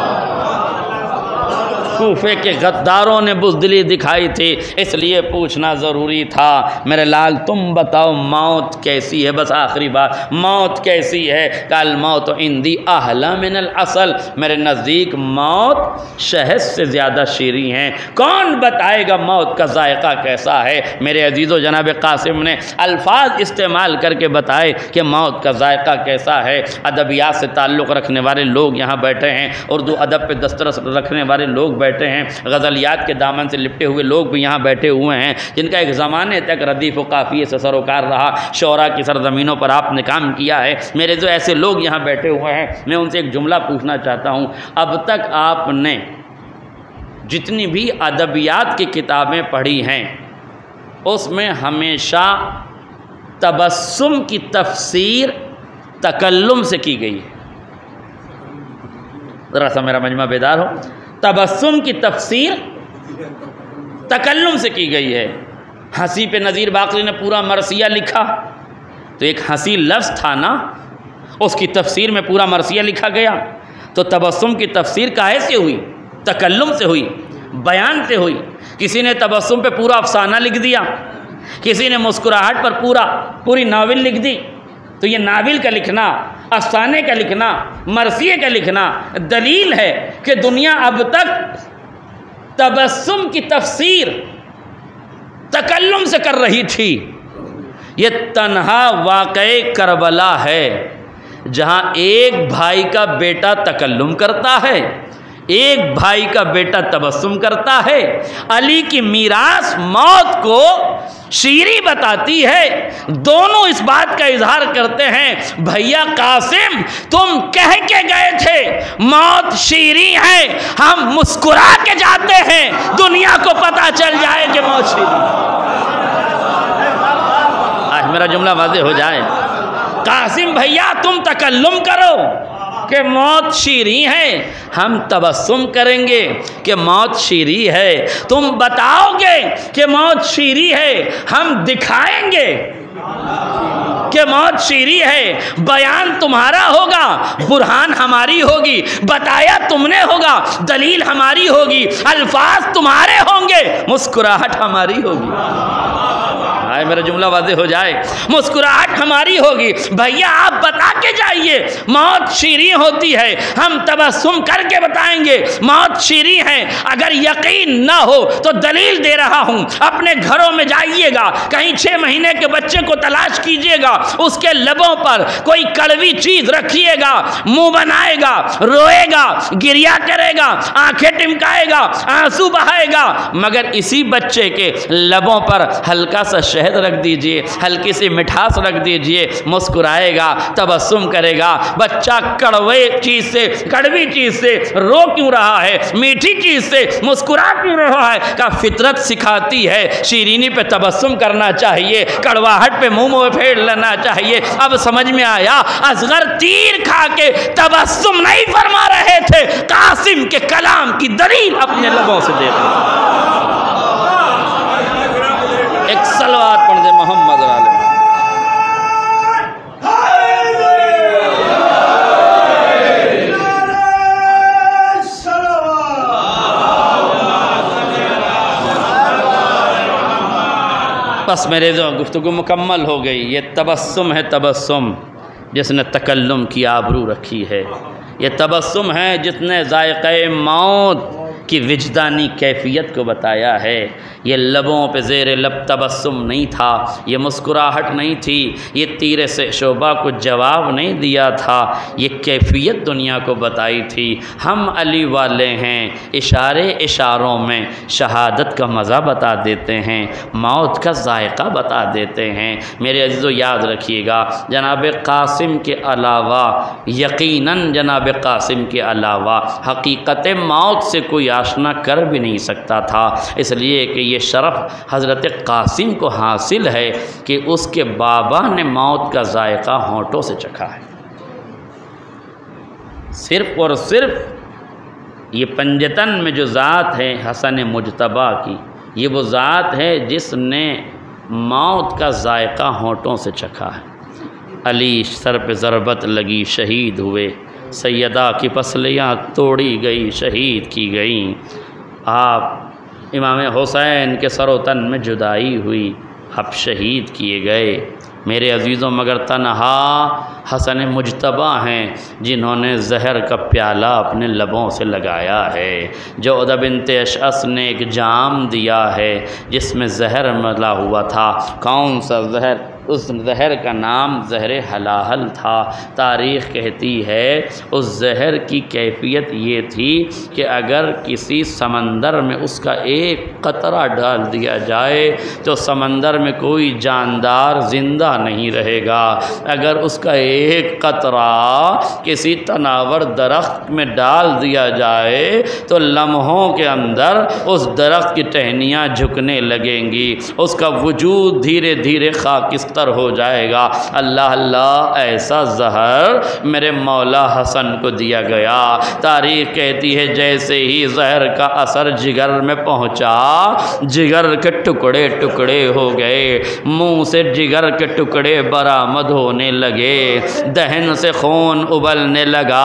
कूफे के गद्दारों ने बुज़दिली दिखाई थी। इसलिए पूछना ज़रूरी था, मेरे लाल तुम बताओ मौत कैसी है? बस आखिरी बात, मौत कैसी है? कल मौत इंदी अहला मिनल असल, मेरे नज़दीक मौत शहद से ज़्यादा शीरीं है। कौन बताएगा मौत का जायका कैसा है? मेरे अजीज़ो जनाब कासिम ने अल्फाज इस्तेमाल करके बताए कि मौत का जायका कैसा है। अदबियात से ताल्लुक़ रखने वाले लोग यहाँ बैठे हैं, उर्दू अदब पे दस्तरस रखने वाले लोग बैठे हैं, गज़लियात के दामन से लिपटे हुए लोग भी यहाँ बैठे हुए हैं, जिनका एक ज़माने तक रदीफ़ व काफ़िये से सरोकार रहा। शोरा की सरज़मीनों पर आपने काम किया है। मेरे जो ऐसे लोग यहाँ बैठे हुए हैं, मैं उनसे एक जुमला पूछना चाहता हूँ। अब तक आपने जितनी भी अदबियात की किताबें पढ़ी हैं उसमें हमेशा तबस्सुम की तफसीर तकल्लुम से की गई है। ज़रा सा मेरा मजमा बेदार हो। तबस्सुम की तफसीर तकल्लुम से की गई है। हंसी पे नज़ीर बाकरी ने पूरा मरसिया लिखा, तो एक हंसी लफ्ज़ था ना, उसकी तफसीर में पूरा मरसिया लिखा गया। तो तबस्सुम की तफसीर काहे से हुई? तकल्लुम से हुई, बयान से हुई। किसी ने तबस्सुम पे पूरा अफसाना लिख दिया, किसी ने मुस्कुराहट पर पूरी नावल लिख दी। तो ये नावल का लिखना, अफसाने का लिखना, मरसिए का लिखना दलील है कि दुनिया अब तक तबस्सुम की तफसीर तकल्लुम से कर रही थी। ये तन्हा वाक़ए करबला है जहाँ एक भाई का बेटा तकल्लुम करता है, एक भाई का बेटा तबस्सुम करता है। अली की मीरास मौत को शीरी बताती है। दोनों इस बात का इजहार करते हैं, भैया कासिम तुम कह के गए थे मौत शीरी है, हम मुस्कुरा के जाते हैं, दुनिया को पता चल जाए कि मौत शीरी। आज मेरा जुमला वाज़ेह हो जाए। कासिम भैया तुम तकल्लुम करो कि मौत शीरी है, हम तबस्सुम करेंगे कि मौत शीरी है। तुम बताओगे कि मौत शीरी है, हम दिखाएंगे कि मौत शीरी है। बयान तुम्हारा होगा, बुरहान हमारी होगी, बताया तुमने होगा, दलील हमारी होगी, अल्फाज तुम्हारे होंगे, मुस्कुराहट हमारी होगी। आए मेरा जुमला वाज़ेह हो जाए। मुस्कुराहट हमारी होगी। भैया आप बता के जाइए मौत शीरी होती है, हम तबस्सुम करके बताएंगे मौत शीरी है। अगर यकीन ना हो तो दलील दे रहा हूँ, अपने घरों में जाइएगा, कहीं 6 महीने के बच्चे को तलाश कीजिएगा, उसके लबों पर कोई कड़वी चीज़ रखिएगा, मुंह बनाएगा, रोएगा, गिरिया करेगा, आंखें टिमकाएगा, आंसू बहाएगा, मगर इसी बच्चे के लबों पर हल्का सा शहद रख दीजिए, हल्की सी मिठास रख दीजिए, मुस्कुराएगा, तबस्सुम करेगा। बच्चा कड़वे चीज़ से, कड़वी चीज़ से रो क्यों रहा है, मीठी चीज़ से मुस्कुरा क्यों रहा है? का फितरत सिखाती है शीरीनी पे तबस्सुम करना चाहिए, कड़वाहट पे मुंह फेर लेना चाहिए। अब समझ में आया, असगर तीर खा के तबस्सुम नहीं फरमा रहे थे, कासिम के कलाम की दलील अपने लबों से दे रहे। एक सलवात पढ़ दे मोहम्मद वाले। बस मेरे जो गुफ्तगू मुकम्मल हो गई। ये तबस्सुम है, तबस्सुम जिसने तकल्लुम की आबरू रखी है। ये तबस्सुम है जिसने ज़ायक़े मौत की विजदानी कैफियत को बताया है। ये लबों पे ज़ेर लब तबस्सुम नहीं था, ये मुस्कुराहट नहीं थी, ये तीर से शोभा को जवाब नहीं दिया था, ये कैफियत दुनिया को बताई थी। हम अली वाले हैं, इशारे इशारों में शहादत का मज़ा बता देते हैं, मौत का जायका बता देते हैं। मेरे अज़ीज़ों याद रखिएगा, जनाब कासिम के अलावा, यकीनन जनाब कासिम के अलावा हकीकत मौत से कोई आशना कर भी नहीं सकता था, इसलिए कि ये शरफ़ हज़रत कासिम को हासिल है कि उसके बाबा ने मौत का जायका होंठों से चखा है। सिर्फ़ और सिर्फ ये पंजतन में जो ज़ात है हसन मुजतबा की, ये वो ज़ात है जिसने मौत का जायका होंठों से चखा है। अली सर पे ज़रबत लगी, शहीद हुए, सैयदा की पसलियाँ तोड़ी गई, शहीद की गई। आप इमाम हुसैन के सरो तन में जुदाई हुई, अब शहीद किए गए। मेरे अजीज़ों मगर तन्हा हसन मुजतबा हैं जिन्होंने जहर का प्याला अपने लबों से लगाया है। जौदा बिन्त अशअस ने एक जाम दिया है जिसमें जहर मिला हुआ था। कौन सा जहर? उस जहर का नाम जहर हलाहल था। तारीख़ कहती है उस जहर की कैफियत ये थी कि अगर किसी समंदर में उसका एक कतरा डाल दिया जाए तो समंदर में कोई जानदार ज़िंदा नहीं रहेगा। अगर उसका एक कतरा किसी तनावर दरख्त में डाल दिया जाए तो लम्हों के अंदर उस दरख्त की टहनियाँ झुकने लगेंगी, उसका वजूद धीरे धीरे खाकिस्तान मुअत्तर हो जाएगा। अल्लाह अल्लाह, ऐसा जहर मेरे मौला हसन को दिया गया। तारीख कहती है जैसे ही जहर का असर जिगर में पहुंचा, जिगर के टुकड़े टुकड़े हो गए, मुंह से जिगर के टुकड़े बरामद होने लगे, दहन से खून उबलने लगा।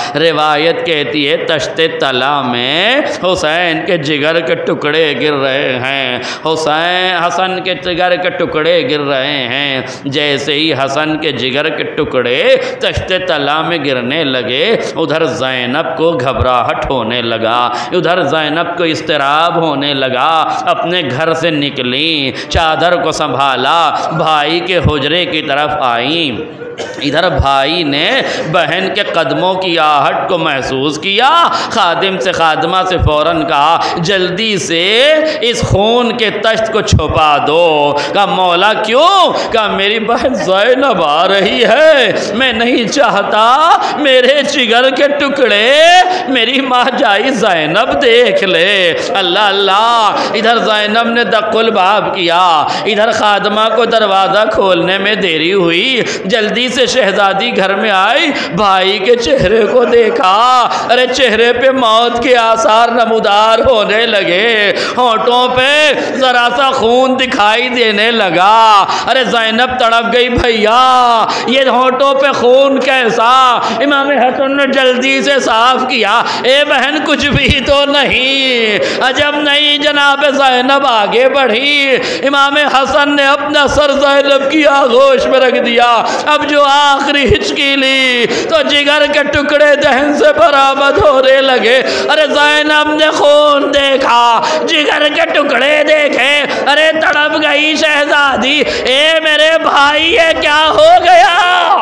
रिवायत कहती है तश्ते तला में हुसैन के जिगर के टुकड़े गिर रहे हैं, हुसैन हसन के जिगर के टुकड़े गिर रहे हैं। जैसे ही हसन के जिगर के टुकड़े तश्ते तला में गिरने लगे, उधर ज़ैनब को घबराहट होने लगा, उधर ज़ैनब को इस्तिराब होने लगा। अपने घर से निकली, चादर को संभाला, भाई के हुजरे की तरफ आई। इधर भाई ने बहन के कदमों की आहट को महसूस किया। खादिम से खादमा से फ़ौरन कहा जल्दी से इस खून के तश्त को छुपा दो। कहा मौला क्यों? कहा मेरी बहन ज़ैनब आ रही है, मैं नहीं चाहता मेरे जिगर के टुकड़े मेरी माँ जाई ज़ैनब देख ले। अल्लाह अल्लाह, इधर ज़ैनब ने दक्कुल बाब किया, इधर खादमा को दरवाज़ा खोलने में देरी हुई। जल्दी से शहजादी घर में आई, भाई के चेहरे को देखा, अरे चेहरे पे मौत के आसार नमूदार होने लगे, होंठों पे जरा सा खून दिखाई देने लगा। अरे ज़ैनब तड़प गई, भैया ये होंठों पे खून कैसा? इमाम हसन ने जल्दी से साफ किया, ए बहन कुछ भी तो नहीं। अजब नहीं, जनाब ज़ैनब आगे बढ़ी, इमाम हसन ने अपना सर ज़ैनब की आगोश में रख दिया। अब जो आखिरी हिचकी ली तो जिगर के टुकड़े दहन से बरामद होने लगे। अरे ज़ैनब ने खून देखा, जिगर के टुकड़े देखे, अरे तड़प गई शहजादी, ए मेरे भाई ये क्या हो गया?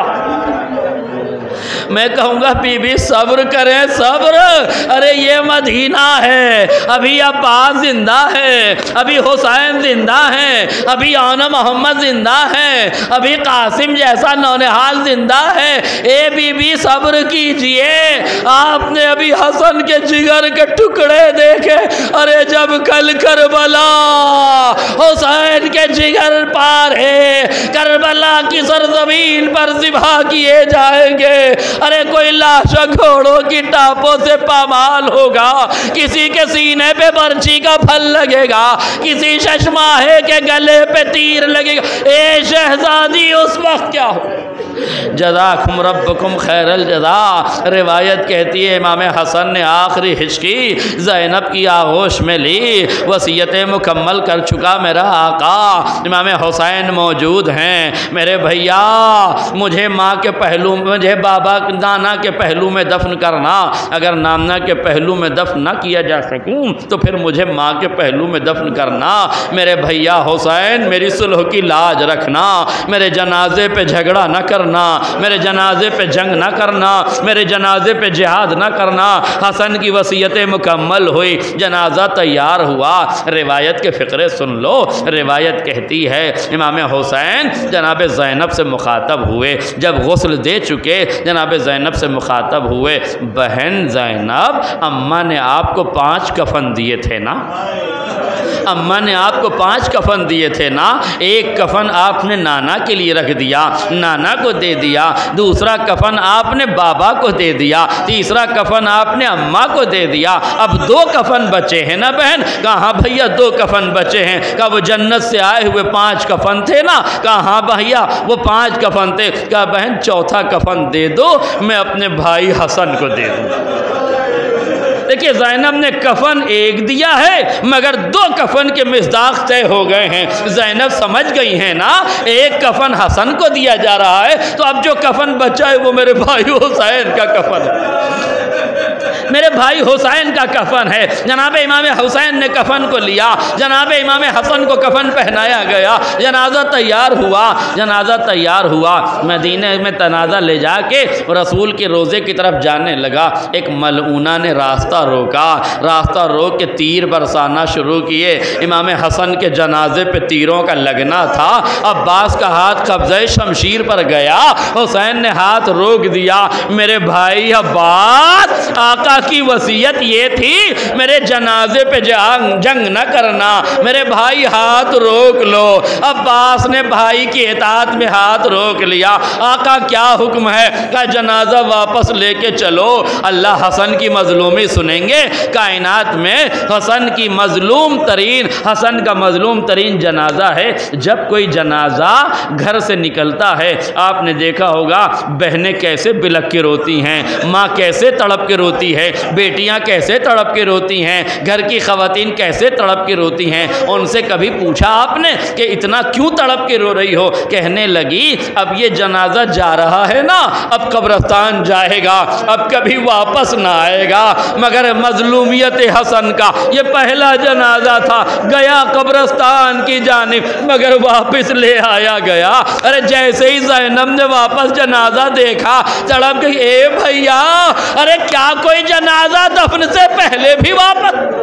मैं कहूँगा बीबी सब्र करें, सब्र। अरे ये मदीना है, अभी अब्बास जिंदा है, अभी हुसैन जिंदा है, अभी आना मोहम्मद जिंदा है, अभी कासिम जैसा नौनिहाल जिंदा है। ए बीबी सब्र कीजिए, आपने अभी हसन के जिगर के टुकड़े देखे। अरे जब कल करबला हुसैन के जिगर पार है, करबला की सरजमीन पर ज़िबा किए जाएंगे। अरे कोई लाशा घोड़ों की टापों से पामाल होगा, किसी के सीने पे बर्छी का फल लगेगा, किसी शशमाहे के गले पे तीर लगेगा। ए शहजादी उस वक्त क्या हो? जज़ाकुम रब्बुकुम खैरल जज़ा। रिवायत कहती है इमाम हसन ने आखिरी हिचकी ज़ैनब की आगोश में ली, वसीयत मुकम्मल कर चुका मेरा आका। इमाम हुसैन मौजूद हैं। मेरे भैया मुझे माँ के पहलू, मुझे बाबा नाना के पहलू में दफन करना, अगर नाना के पहलू में दफन ना किया जा सकूं तो फिर मुझे माँ के पहलू में दफन करना। मेरे भैया हुसैन मेरी सुलह की लाज रखना, मेरे जनाजे पे झगड़ा ना करना, मेरे जनाजे पे जंग ना करना, मेरे जनाजे पे जिहाद ना करना। हसन की वसीयतें मुकम्मल हुई, जनाजा तैयार हुआ। रिवायत के फ़िक्रे सुन लो। रिवायत कहती है इमाम हुसैन जनाब ज़ैनब से मुखातब हुए, जब गुस्ल दे चुके जनाब ज़ैनब से मुखातब हुए, बहन ज़ैनब अम्मा ने आपको 5 कफन दिए थे ना, अम्मा ने आपको 5 कफन दिए थे ना। एक कफन आपने नाना के लिए रख दिया, नाना को दे दिया, दूसरा कफन आपने बाबा को दे दिया, तीसरा कफन आपने अम्मा को दे दिया। अब 2 कफन बचे हैं ना बहन? कहाँ भैया 2 कफन बचे हैं? कहा वो जन्नत से आए हुए 5 कफन थे ना? कहाँ भैया वो 5 कफन थे। कहा बहन चौथा कफन दे दो, मैं अपने भाई हसन को दे दूँ। देखिए ज़ैनब ने कफन एक दिया है मगर 2 कफन के मिस्दाक तय हो गए हैं। ज़ैनब समझ गई हैं ना, एक कफन हसन को दिया जा रहा है तो अब जो कफन बचा है वो मेरे भाई हुसैन का कफन है, मेरे भाई हुसैन का कफन है। जनाब इमाम हुसैन ने कफन को लिया, जनाब इमाम हसन को कफन पहनाया गया, जनाजा तैयार हुआ, जनाजा तैयार हुआ। मदीने में तनाज़ा ले जाके रसूल के रोज़े की तरफ जाने लगा। एक मलऊना ने रास्ता रोका, रास्ता रोक के तीर बरसाना शुरू किए। इमाम हसन के जनाजे पे तीरों का लगना था। अब्बास का हाथ कब्ज़े शमशीर पर गया, हुसैन ने हाथ रोक दिया। मेरे भाई अब्बास आका आका की वसीयत ये थी मेरे जनाजे पे जंग न करना, मेरे भाई हाथ रोक लो। अब्बास ने भाई की इताअत में हाथ रोक लिया। आका क्या हुक्म है? का जनाजा वापस लेके चलो, अल्लाह हसन की मजलूमी सुनेंगे। कायनात में हसन की मजलूम तरीन, हसन का मजलूम तरीन जनाजा है। जब कोई जनाजा घर से निकलता है, आपने देखा होगा बहनें कैसे बिलक के रोती हैं, माँ कैसे तड़प के रोती है, बेटियाँ कैसे तड़प के रोती हैं, घर की ख़वातीन कैसे तड़प के रोती हैं। उनसे कभी पूछा आपने कि इतना क्यों तड़प के रो रही हो? कहने लगी अब ये जनाजा जा रहा है ना, अब कब्रिस्तान जाएगा, अब कभी वापस ना आएगा। मगर मजलूमियत हसन का ये पहला जनाजा था, गया कब्रिस्तान की जानिब मगर वापस ले आया गया। अरे जैसे ही ज़ैनब ने वापस जनाजा देखा तड़प गई, ए भैया अरे क्या कोई जनाजा दफन से पहले भी वापस,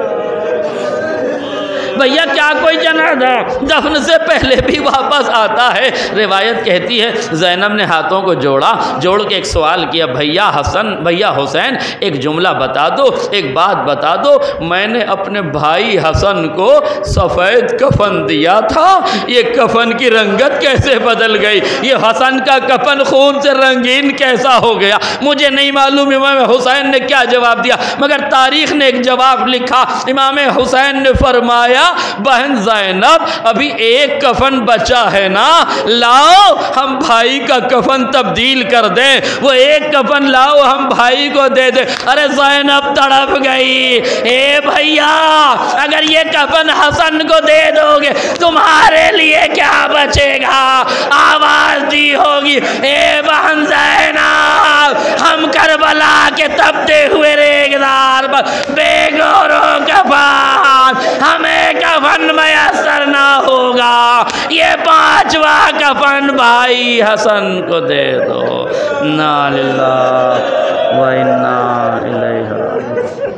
भैया क्या कोई जनाजा दफन से पहले भी वापस आता है? रिवायत कहती है ज़ैनब ने हाथों को जोड़ा, जोड़ के एक सवाल किया, भैया हसन भैया हुसैन एक जुमला बता दो, एक बात बता दो, मैंने अपने भाई हसन को सफ़ेद कफन दिया था, ये कफन की रंगत कैसे बदल गई? ये हसन का कफन खून से रंगीन कैसा हो गया? मुझे नहीं मालूम इमाम हुसैन ने क्या जवाब दिया, मगर तारीख़ ने एक जवाब लिखा। इमाम हुसैन ने फरमाया बहन ज़ैनब अभी एक कफन बचा है ना, लाओ हम भाई का कफन तब्दील कर दें, वो एक कफन लाओ हम भाई को दे दे। अरे ज़ैनब तड़प गई, ए भैया अगर ये कफन हसन को दे दोगे तुम्हारे लिए क्या बचेगा? आवाज दी होगी, ए बहन ज़ैनब हम करबला के तपते हुए रेगदार पर बेगोरो कफन, हमें कफन मयसर ना होगा, ये पांचवा कफन भाई हसन को दे दो। इन्ना लिल्लाहि व इन्ना इलैहि राजिऊन।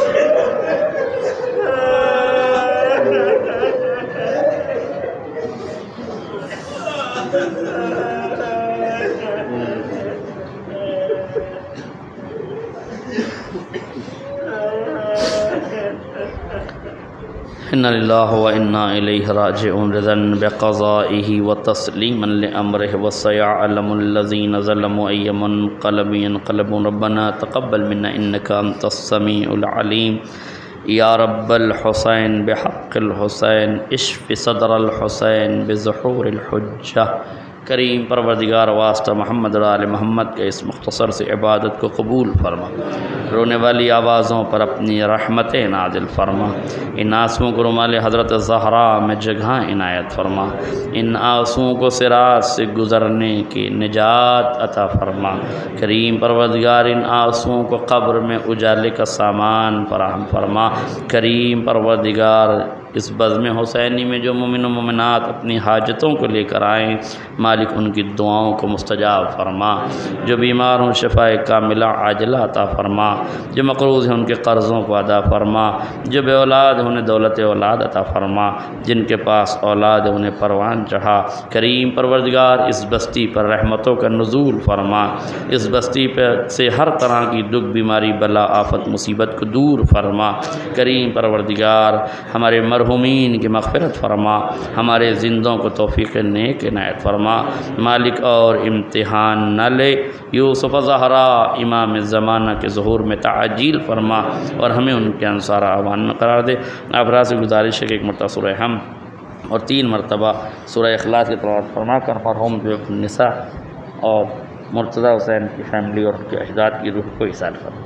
इन्ना लिल्लाहि व इन्ना इलैहि राजिऊन। रिज़न बिक़ज़ाइहि व तस्लीमन लिअम्रिहि व सयअलमुल लज़ीना ज़लमू अय्य मुनक़लबिन यन्क़लिबून। रब्बना तक़ब्बल मिन्ना इन्नका अंतस समीउल अलीम। या रब्बल हुसैन बिहक़्क़िल हुसैन इश्फ़ि सदरल हुसैन बिज़ुहूरिल हुज्जा। करीम परवरदिगार वास्ता मोहम्मद और आले मोहम्मद के इस मुख्तसर से इबादत को कबूल फरमा। रोने वाली आवाज़ों पर अपनी रहमतें नाज़िल फरमा। इन आंसुओं को रुमाल हज़रत ज़हरा में जगह इनायत फरमा। इन आंसुओं को सिरात से गुज़रने की निजात अता फरमा। करीम परवरदिगार इन आंसुओं को कब्र में उजाले का सामान फराहम फरमा। करीम परवरदिगार इस बज़्म हुसैनी में जो मोमिन व मोमिनात अपनी हाजतों को लेकर आएँ, मालिक उनकी दुआओं को मुस्तजाब फरमा। जो बीमार हों शफ़ाए कामिला आजिला अता फरमा। जो मक़रूज़ हैं उनके कर्ज़ों को अदा फरमा। जो बे औलाद हैं उन्हें दौलत औलाद अता फरमा। जिनके पास औलाद है उन्हें परवान चढ़ा। करीम परवरदिगार इस बस्ती पर रहमतों का नुज़ूल फरमा। इस बस्ती पर से हर तरह की दुख बीमारी बला आफत मुसीबत को दूर फरमा। करीम परवरदिगार हमारे मरहुमीन की मग़फ़िरत फरमा। हमारे ज़िंदों को तौफ़ीक़ नेक इनायत फरमा। मालिक और इम्तिहान न ले। यूसुफ़ ज़हरा इमाम ज़माना के ज़हूर में ताजील फरमा और हमें उनके अंसार आवान में करार दे। आबरा से गुजारिश है कि एक मरतबा सूरह हम और 3 मरतबा सूरह इख़लास की तिलावत फरमा कर मरहूम निसा और मुर्तज़ा हुसैन की फ़ैमिली और उनके अजदाद की रूह को इसाल फरमा।